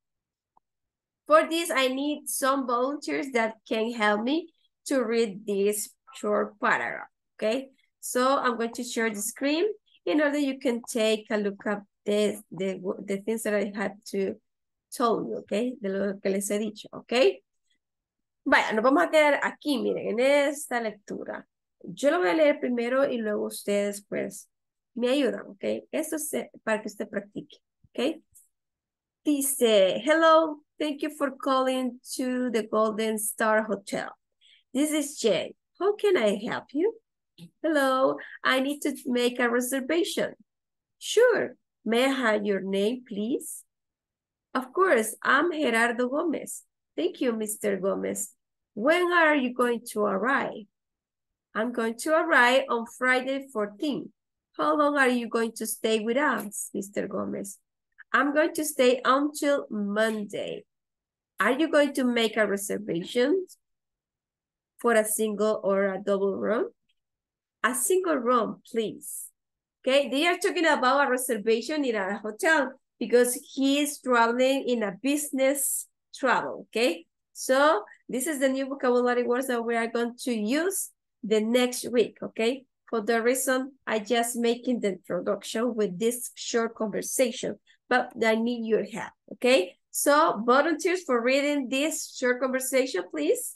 For this, I need some volunteers that can help me to read this short paragraph. Okay, so I'm going to share the screen in order you can take a look at the things that I had to tell you, okay, de lo que les he dicho, okay. Vaya, nos vamos a quedar aquí, miren, en esta lectura. Yo lo voy a leer primero y luego ustedes, pues, me ayudan, okay. Esto es para que usted practique, okay. Dice, hello, thank you for calling to the Golden Star Hotel. This is Jay. How can I help you? Hello, I need to make a reservation. Sure. May I have your name, please? Of course, I'm Gerardo Gomez. Thank you, Mr. Gomez. When are you going to arrive? I'm going to arrive on Friday 14. How long are you going to stay with us, Mr. Gomez? I'm going to stay until Monday. Are you going to make a reservation for a single or a double room? A single room, please. Okay, they are talking about a reservation in a hotel because he is traveling in a business travel, okay? So this is the new vocabulary words that we are going to use the next week, okay? For the reason I just making the introduction with this short conversation, but I need your help, okay? So volunteers for reading this short conversation, please.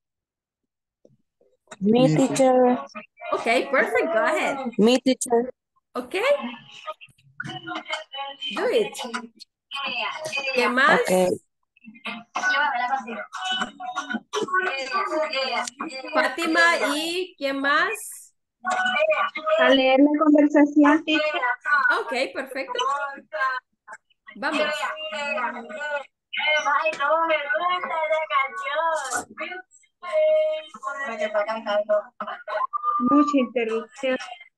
Me, teacher. Okay, perfect, go ahead. Me, teacher. Okay. Do it. ¿Qué más? Okay. Fátima, ¿y quién más? A leer la conversación, teacher. Ok, perfecto. Vamos. Mucha interrupción.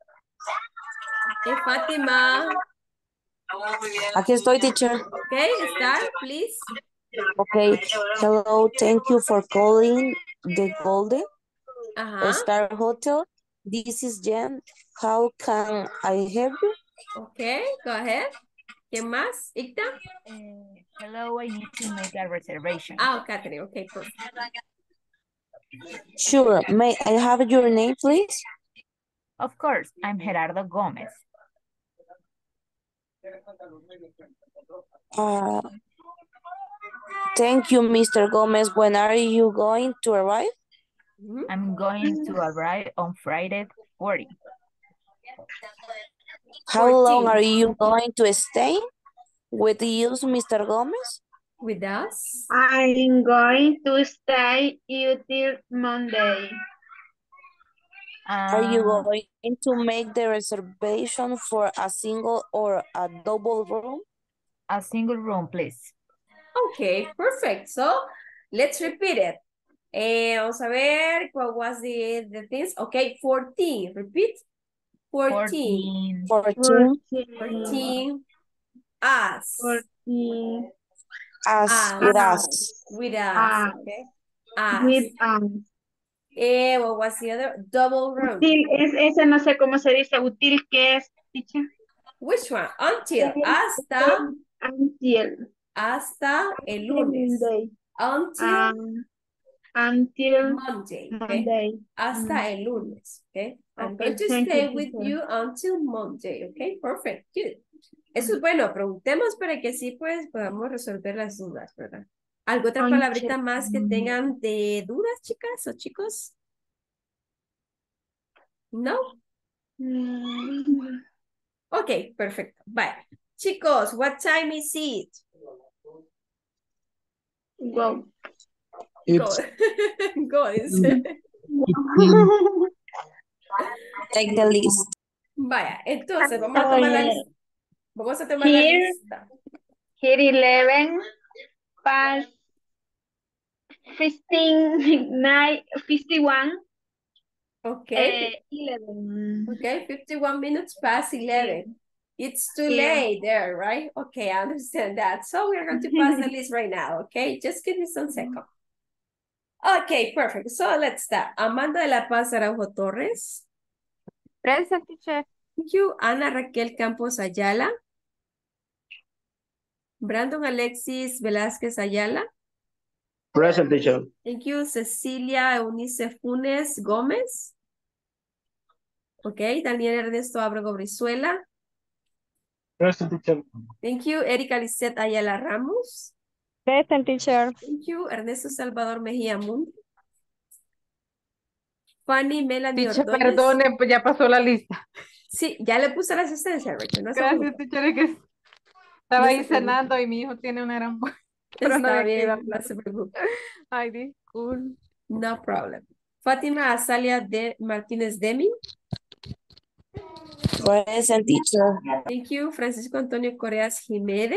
Fátima. Aquí estoy, teacher. Okay, start, please. Okay. Hello, thank you for calling the Golden Star Hotel. This is Jen. How can I help you? Okay, go ahead. ¿Quién más? ¿Icta? Hello, I need to make a reservation. Catherine, okay, perfect. Sure. May I have your name, please? Of course, I'm Gerardo Gomez. Thank you, Mr. Gomez. When are you going to arrive? I'm going to arrive on Friday 40. How long are you going to stay with you, Mr. Gomez? With us? I'm going to stay until Monday. Are you going to make the reservation for a single or a double room? A single room, please. Okay, perfect. So, let's repeat it. Vamos a ver, what was the things? Okay, 14. Repeat. 14. 14. 14. Us. 14. As with us. With us. Okay. Us. With us. What was the other? Double room. Útil, ese no sé cómo se dice. Útil, ¿qué es, teacher? Which one? Until. Hasta. Until. Hasta el lunes. Monday. Until Monday. Okay? Monday. Hasta el lunes. Okay. I'm Okay, going to thank stay you, with teacher. you until Monday. Okay, perfect. Good. Eso es bueno. Preguntemos para que sí pues podamos resolver las dudas, ¿verdad? ¿Alguna otra palabrita más que tengan de dudas, chicas o chicos? ¿No? Ok, perfecto. Bye. Chicos, what time is it? Go. Go. Go. Take the list. Vaya, entonces vamos a tomar la lista. Vamos a tomar la lista. Here 11 past 51. Okay. 11. Okay, 51 minutes past 11. It's too late there, right? Okay, I understand that. So we're going to pass the list right now, okay? Just give me some seconds. Okay, perfect. So let's start. Amanda de la Paz Araujo Torres. Present, teacher. Thank you. Ana Raquel Campos Ayala. Brandon Alexis Velázquez Ayala. Present, teacher. Thank you. Cecilia Eunice Funes Gómez. Okay. Daniel Ernesto Abrego Brizuela. Present, teacher. Thank you. Erika Lisette Ayala Ramos. Present, teacher. Thank you. Ernesto Salvador Mejía Mundo. Fanny Melanie Teacher, Ordóñez. perdone, pues ya pasó la lista. Sí, ya le puse la asistencia, Rachel. No se Gracias, preocupe. teacher, es que estaba No ahí se preocupe. cenando y mi hijo tiene una gran voz. Pero no Está de qué iba a bien, no hablar. se preocupe. Ay, disculpe. No problem. Fátima Azalia de Martínez Demi. Present, teacher. Thank you. Francisco Antonio Correas Jiménez.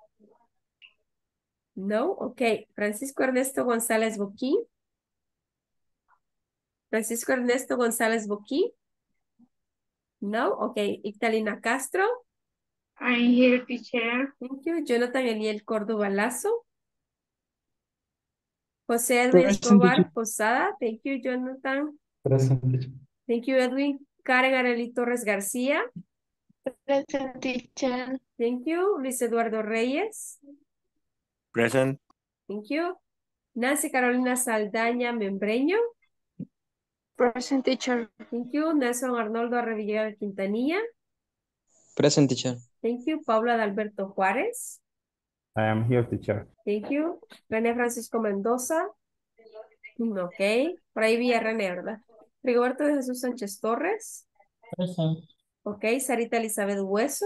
No, ok. Francisco Ernesto González Boquín. Francisco Ernesto González Boquín. No, okay. Ictalina Castro. I'm here, teacher. Thank you. Jonathan Eliel Córdoba Lazo. José Edwin Escobar Posada. Thank you, Jonathan. Present, teacher. Thank you, Edwin. Karen Arely Torres García. Present, teacher. Thank you. Luis Eduardo Reyes. Present. Thank you. Nancy Carolina Saldaña Membreño. Present, teacher. Thank you. Nelson Arnoldo Arrevilla Quintanilla. Present, teacher. Thank you. Paula Adalberto Juárez. I am here, teacher. Thank you. René Francisco Mendoza. Ok. Por ahí vi a René, ¿verdad? Rigoberto de Jesús Sánchez Torres. Present. Ok. Sarita Elizabeth Hueso.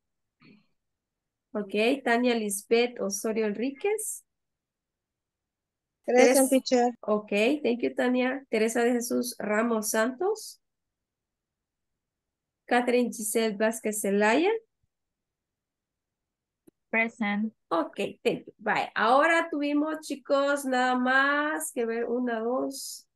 Ok. Tania Lisbeth Osorio Enríquez. Present, teacher. Ok. Thank you, Tania. Teresa de Jesús Ramos Santos. Catherine Giselle Vázquez Zelaya. Present. Ok, thank you. Bye. Ahora tuvimos, chicos, nada más que ver 1, 2,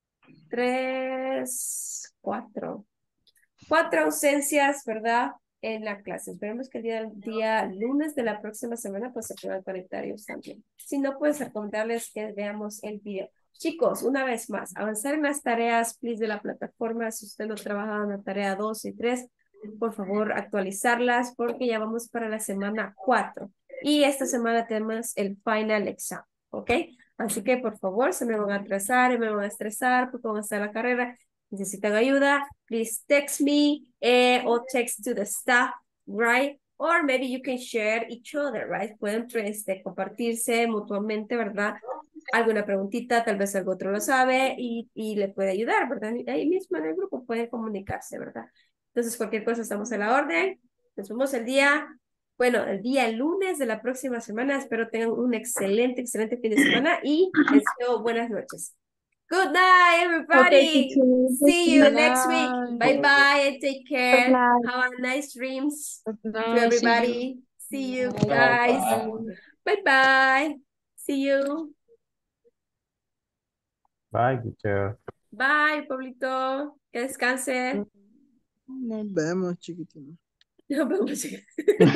3, 4. 4 ausencias, ¿verdad? En la clase. Esperemos que el día lunes de la próxima semana pues se puedan conectar ellos también. Si no, pues recomendarles que veamos el video. Chicos, una vez más, avanzar en las tareas, please, de la plataforma. Si usted no ha trabajado en la tarea 2 y 3, por favor, actualizarlas porque ya vamos para la semana 4. Y esta semana tenemos el final exam, ¿ok? Así que, por favor, se me van a atrasar y me van a estresar porque van a estar en la carrera. Necesitan ayuda, please text me or text to the staff, right? Or maybe you can share each other, right? Pueden compartirse mutuamente, ¿verdad? Alguna preguntita, tal vez algo otro lo sabe y le puede ayudar, ¿verdad? Ahí mismo en el grupo pueden comunicarse, ¿verdad? Entonces, cualquier cosa estamos a la orden. Nos vemos el día lunes de la próxima semana. Espero tengan un excelente fin de semana y les deseo buenas noches. Good night, everybody. See you next week. Bye bye and take care. Have a nice dreams to everybody. See you guys. Bye bye. See you. Bye, teacher. Bye, Pablito. Que descanse. Nos vemos, chiquitino. Nos vemos, chiquitino.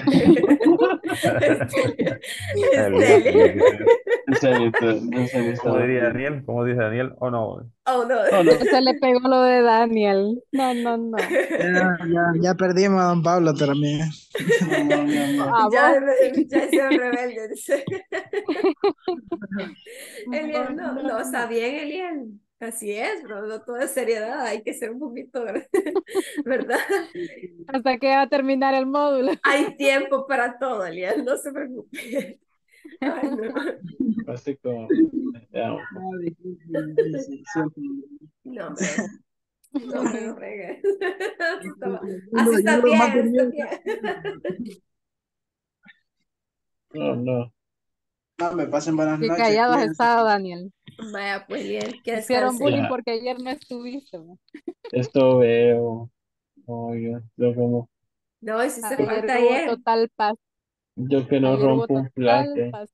Como diría Daniel, como dice Daniel, oh no. Oh no. Se le pegó lo de Daniel. No. Ya perdimos a don Pablo también. Ya es rebelde. Eliel, no, está bien, Eliel. Así es, bro, no toda seriedad, hay que ser un poquito, ¿verdad? Hasta que va a terminar el módulo. Hay tiempo para todo, Eliel, no se preocupe. Ay, no. Así como... No, no regues. Así está bien. No. No, me pasen buenas noches. Qué callado has estado, Daniel. Vaya, pues bien, que hicieron bullying descanse. porque ayer no estuviste. Esto veo. Oiga, yo como... No, hiciste Ayer falta hubo ayer. total paz. Yo que no Ayer hubo rompo un total plaque. paz.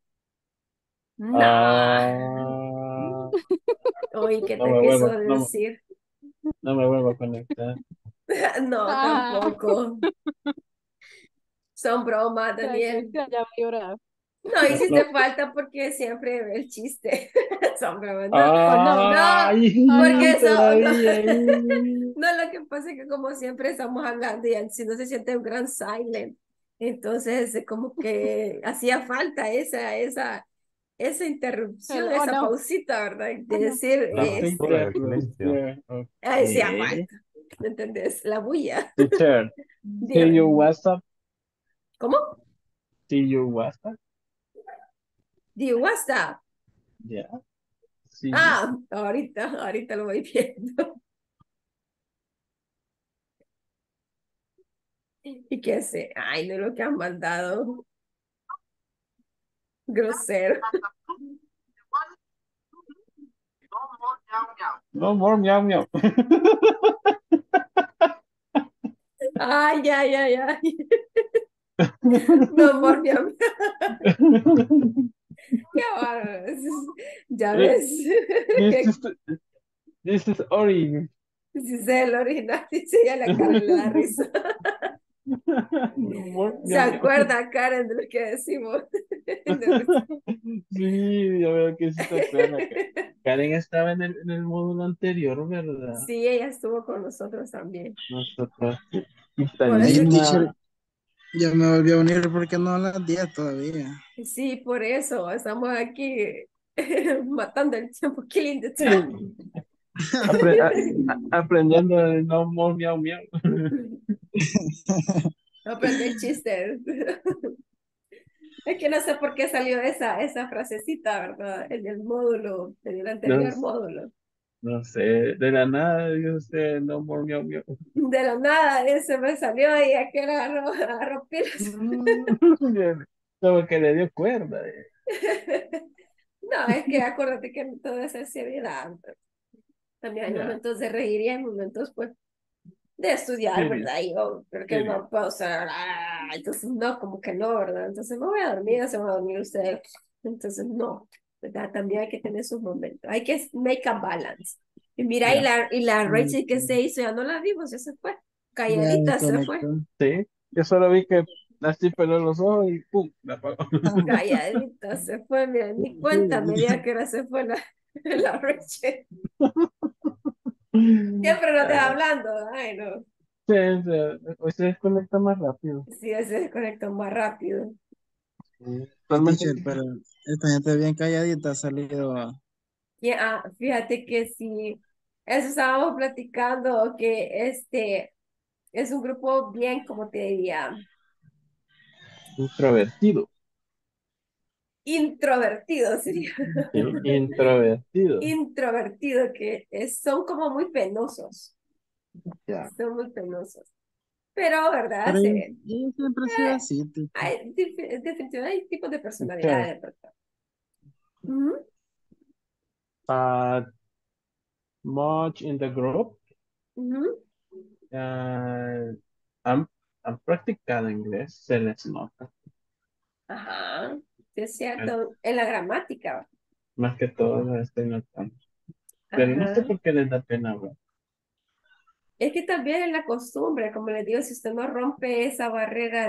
Ah, Oye, ¿qué no te me quiso vuelvo, decir? no me vuelvo a conectar. No, tampoco. Son bromas, Daniel. Ya va a llorar. No hiciste falta porque siempre ve el chiste. Son bromas. No, Ay, porque todavía. no, lo que pasa es que como siempre estamos hablando y si no se siente un gran silent. Entonces, como que hacía falta esa interrupción, esa pausita, ¿verdad? De decir, hacía falta. ¿Me entendés? La bulla. Teacher, see your WhatsApp. ¿Cómo? See your WhatsApp. Do you WhatsApp? Yeah. Sí. Ahorita lo voy viendo. ¿Y qué hace? Ay, no, lo que han mandado. Grosero. No more miau miau. Ay, ya. No more miau miau. Qué bárbaro. Ya ves. This is Ori. Si sé el original, dice ya la Karen le da risa. ¿Se acuerda, Karen, de lo que decimos? Sí, yo veo que sí se acuerda. Karen estaba en el módulo anterior, ¿verdad? Sí, ella estuvo con nosotros también. Nosotros. Por eso Hey, que- teacher, ya me volvió a unir porque no a las 10 todavía. Sí, por eso estamos aquí matando el tiempo, killing the Sí. time. Aprendiendo el no more miau miau. Aprendí el chiste. Es que no sé por qué salió esa frasecita, ¿verdad? En el módulo, en el anterior módulo. No sé, de la nada dice usted no more miau miau. De la nada, ese me salió y aquel agarró pilas. Como que le dio cuerda. No, es que acuérdate que en toda esa seriedad también hay Ya. momentos de reír y hay momentos, pues, de estudiar, Sí, ¿verdad? Y yo creo que sí. no puedo ser, entonces no, como que no, ¿verdad? Entonces me voy a dormir, se va a dormir usted. Entonces no, ¿verdad? También hay que tener sus momentos, hay que make a balance. Y mira, Ya. y la Rachel que se hizo, ya no la vimos, ya se fue, Ya calladita se fue. desconectó. Sí, yo solo vi que así peló los ojos y ¡pum! La apagó. Calladita se fue, mira, ni cuenta me di a qué hora se fue la Rachel. Siempre nos deja hablando, ay no. Sí, hoy se desconecta más rápido. Sí, se desconectó más rápido. Hey, Actualmente, teacher, pero esta gente bien calladita ha salido. Fíjate que sí, eso estábamos platicando, que es un grupo bien, como te diría, introvertido. introvertido sería. Sí, introvertido. Introvertido, que son como muy penosos, Ya. son muy penosos. Pero, ¿verdad? Pero yo siempre he sido así, teacher. Definitivamente hay tipos de Okay. personalidades, ¿verdad? Ujú. Much in the group. Ujú. Han, han practicado inglés, se les nota. Ajá, sí es cierto, en la gramática. Más que todo lo estoy notando. Pero no sé Ajá. por qué les da pena hablar. Es que también es la costumbre, como les digo, si usted no rompe esa barrera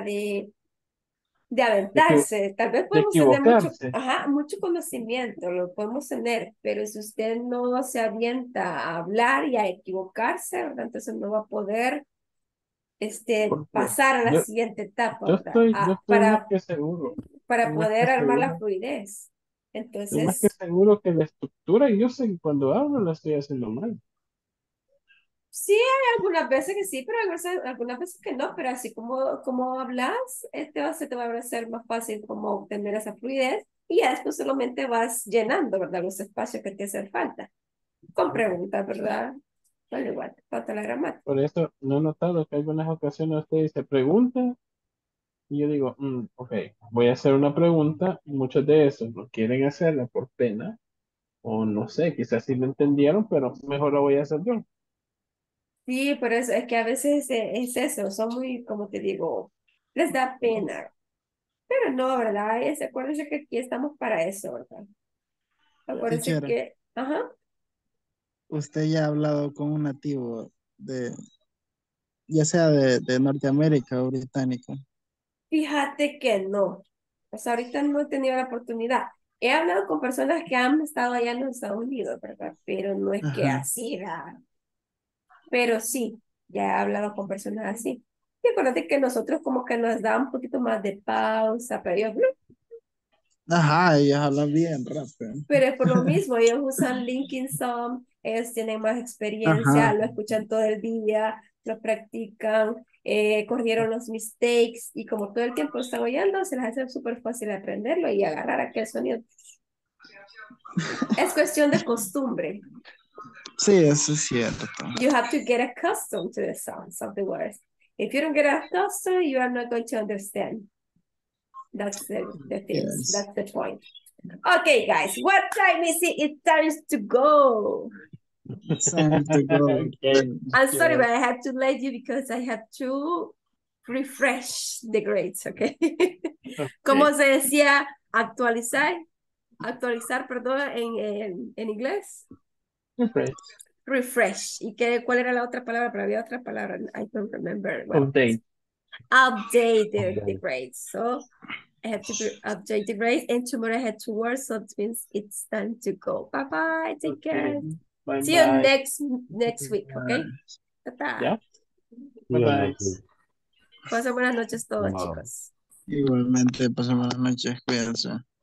de De, aventarse, tal vez de podemos tener mucho, equivocarse. ajá, mucho conocimiento, lo podemos tener, pero si usted no se avienta a hablar y a equivocarse, ¿verdad? Entonces no va a poder Porque pasar a la yo, siguiente etapa, yo ¿verdad? estoy, yo estoy más que seguro. Para Estoy más que poder armar la seguro. fluidez. Estoy más que Entonces, seguro que la estructura, y yo sé que cuando hablo la estoy haciendo mal. sí, hay algunas veces que sí, pero hay algunas veces que no, pero así como hablas, se te va a hacer más fácil como obtener esa fluidez y ya después solamente vas llenando, ¿verdad? Los espacios que te hacen falta. Con preguntas, ¿verdad? Al igual, falta la gramática. Por eso no he notado que algunas ocasiones ustedes se preguntan y yo digo, ok, voy a hacer una pregunta. Muchos de esos no quieren hacerla por pena o no sé, quizás sí lo entendieron, pero mejor lo voy a hacer yo. Sí, por eso es que a veces es eso, son muy, como te digo, les da pena, pero no, ¿verdad? Acuérdense que aquí estamos para eso, ¿verdad? Acuérdense Teacher, que, ajá. usted ya ha hablado con un nativo ya sea de Norteamérica o británico. Fíjate que no. O sea, ahorita no he tenido la oportunidad. He hablado con personas que han estado allá en los Estados Unidos, ¿verdad? Pero no es que Ajá. así, pero sí, ya he hablado con personas así. Y acuérdate que nosotros como que nos da un poquito más de pausa, pero ellos no. Ajá, ellos hablan bien rápido. Pero es por lo mismo, ellos usan LinkedIn Some, ellos tienen más experiencia, Ajá. lo escuchan todo el día, lo practican, corrieron los mistakes y como todo el tiempo están oyendo, se les hace súper fácil aprenderlo y agarrar aquel sonido. Es cuestión de costumbre. Sí, eso es cierto. You have to get accustomed to the sounds of the words. If you don't get accustomed, you are not going to understand. That's the thing. Yes. That's the point. Okay, guys, what time is it? It's time to go. It's time to go. Okay. I'm sorry, but I have to let you because I have to refresh the grades, okay? ¿Cómo se decía actualizar? Actualizar, perdón, en inglés. Refresh. refresh. ¿Y cuál era la otra palabra? Pero había otra palabra. I don't remember. Well, Update. update the grades. So I have to update the grades, and tomorrow I have to work, so it means it's time to go. Bye bye. Take care. Bye See you bye. next week. Okay. Bye bye. Yeah. See Bye you bye. next week. Pasen buenas noches todos, Wow. chicos. Igualmente, pasen buenas noches, cuídense.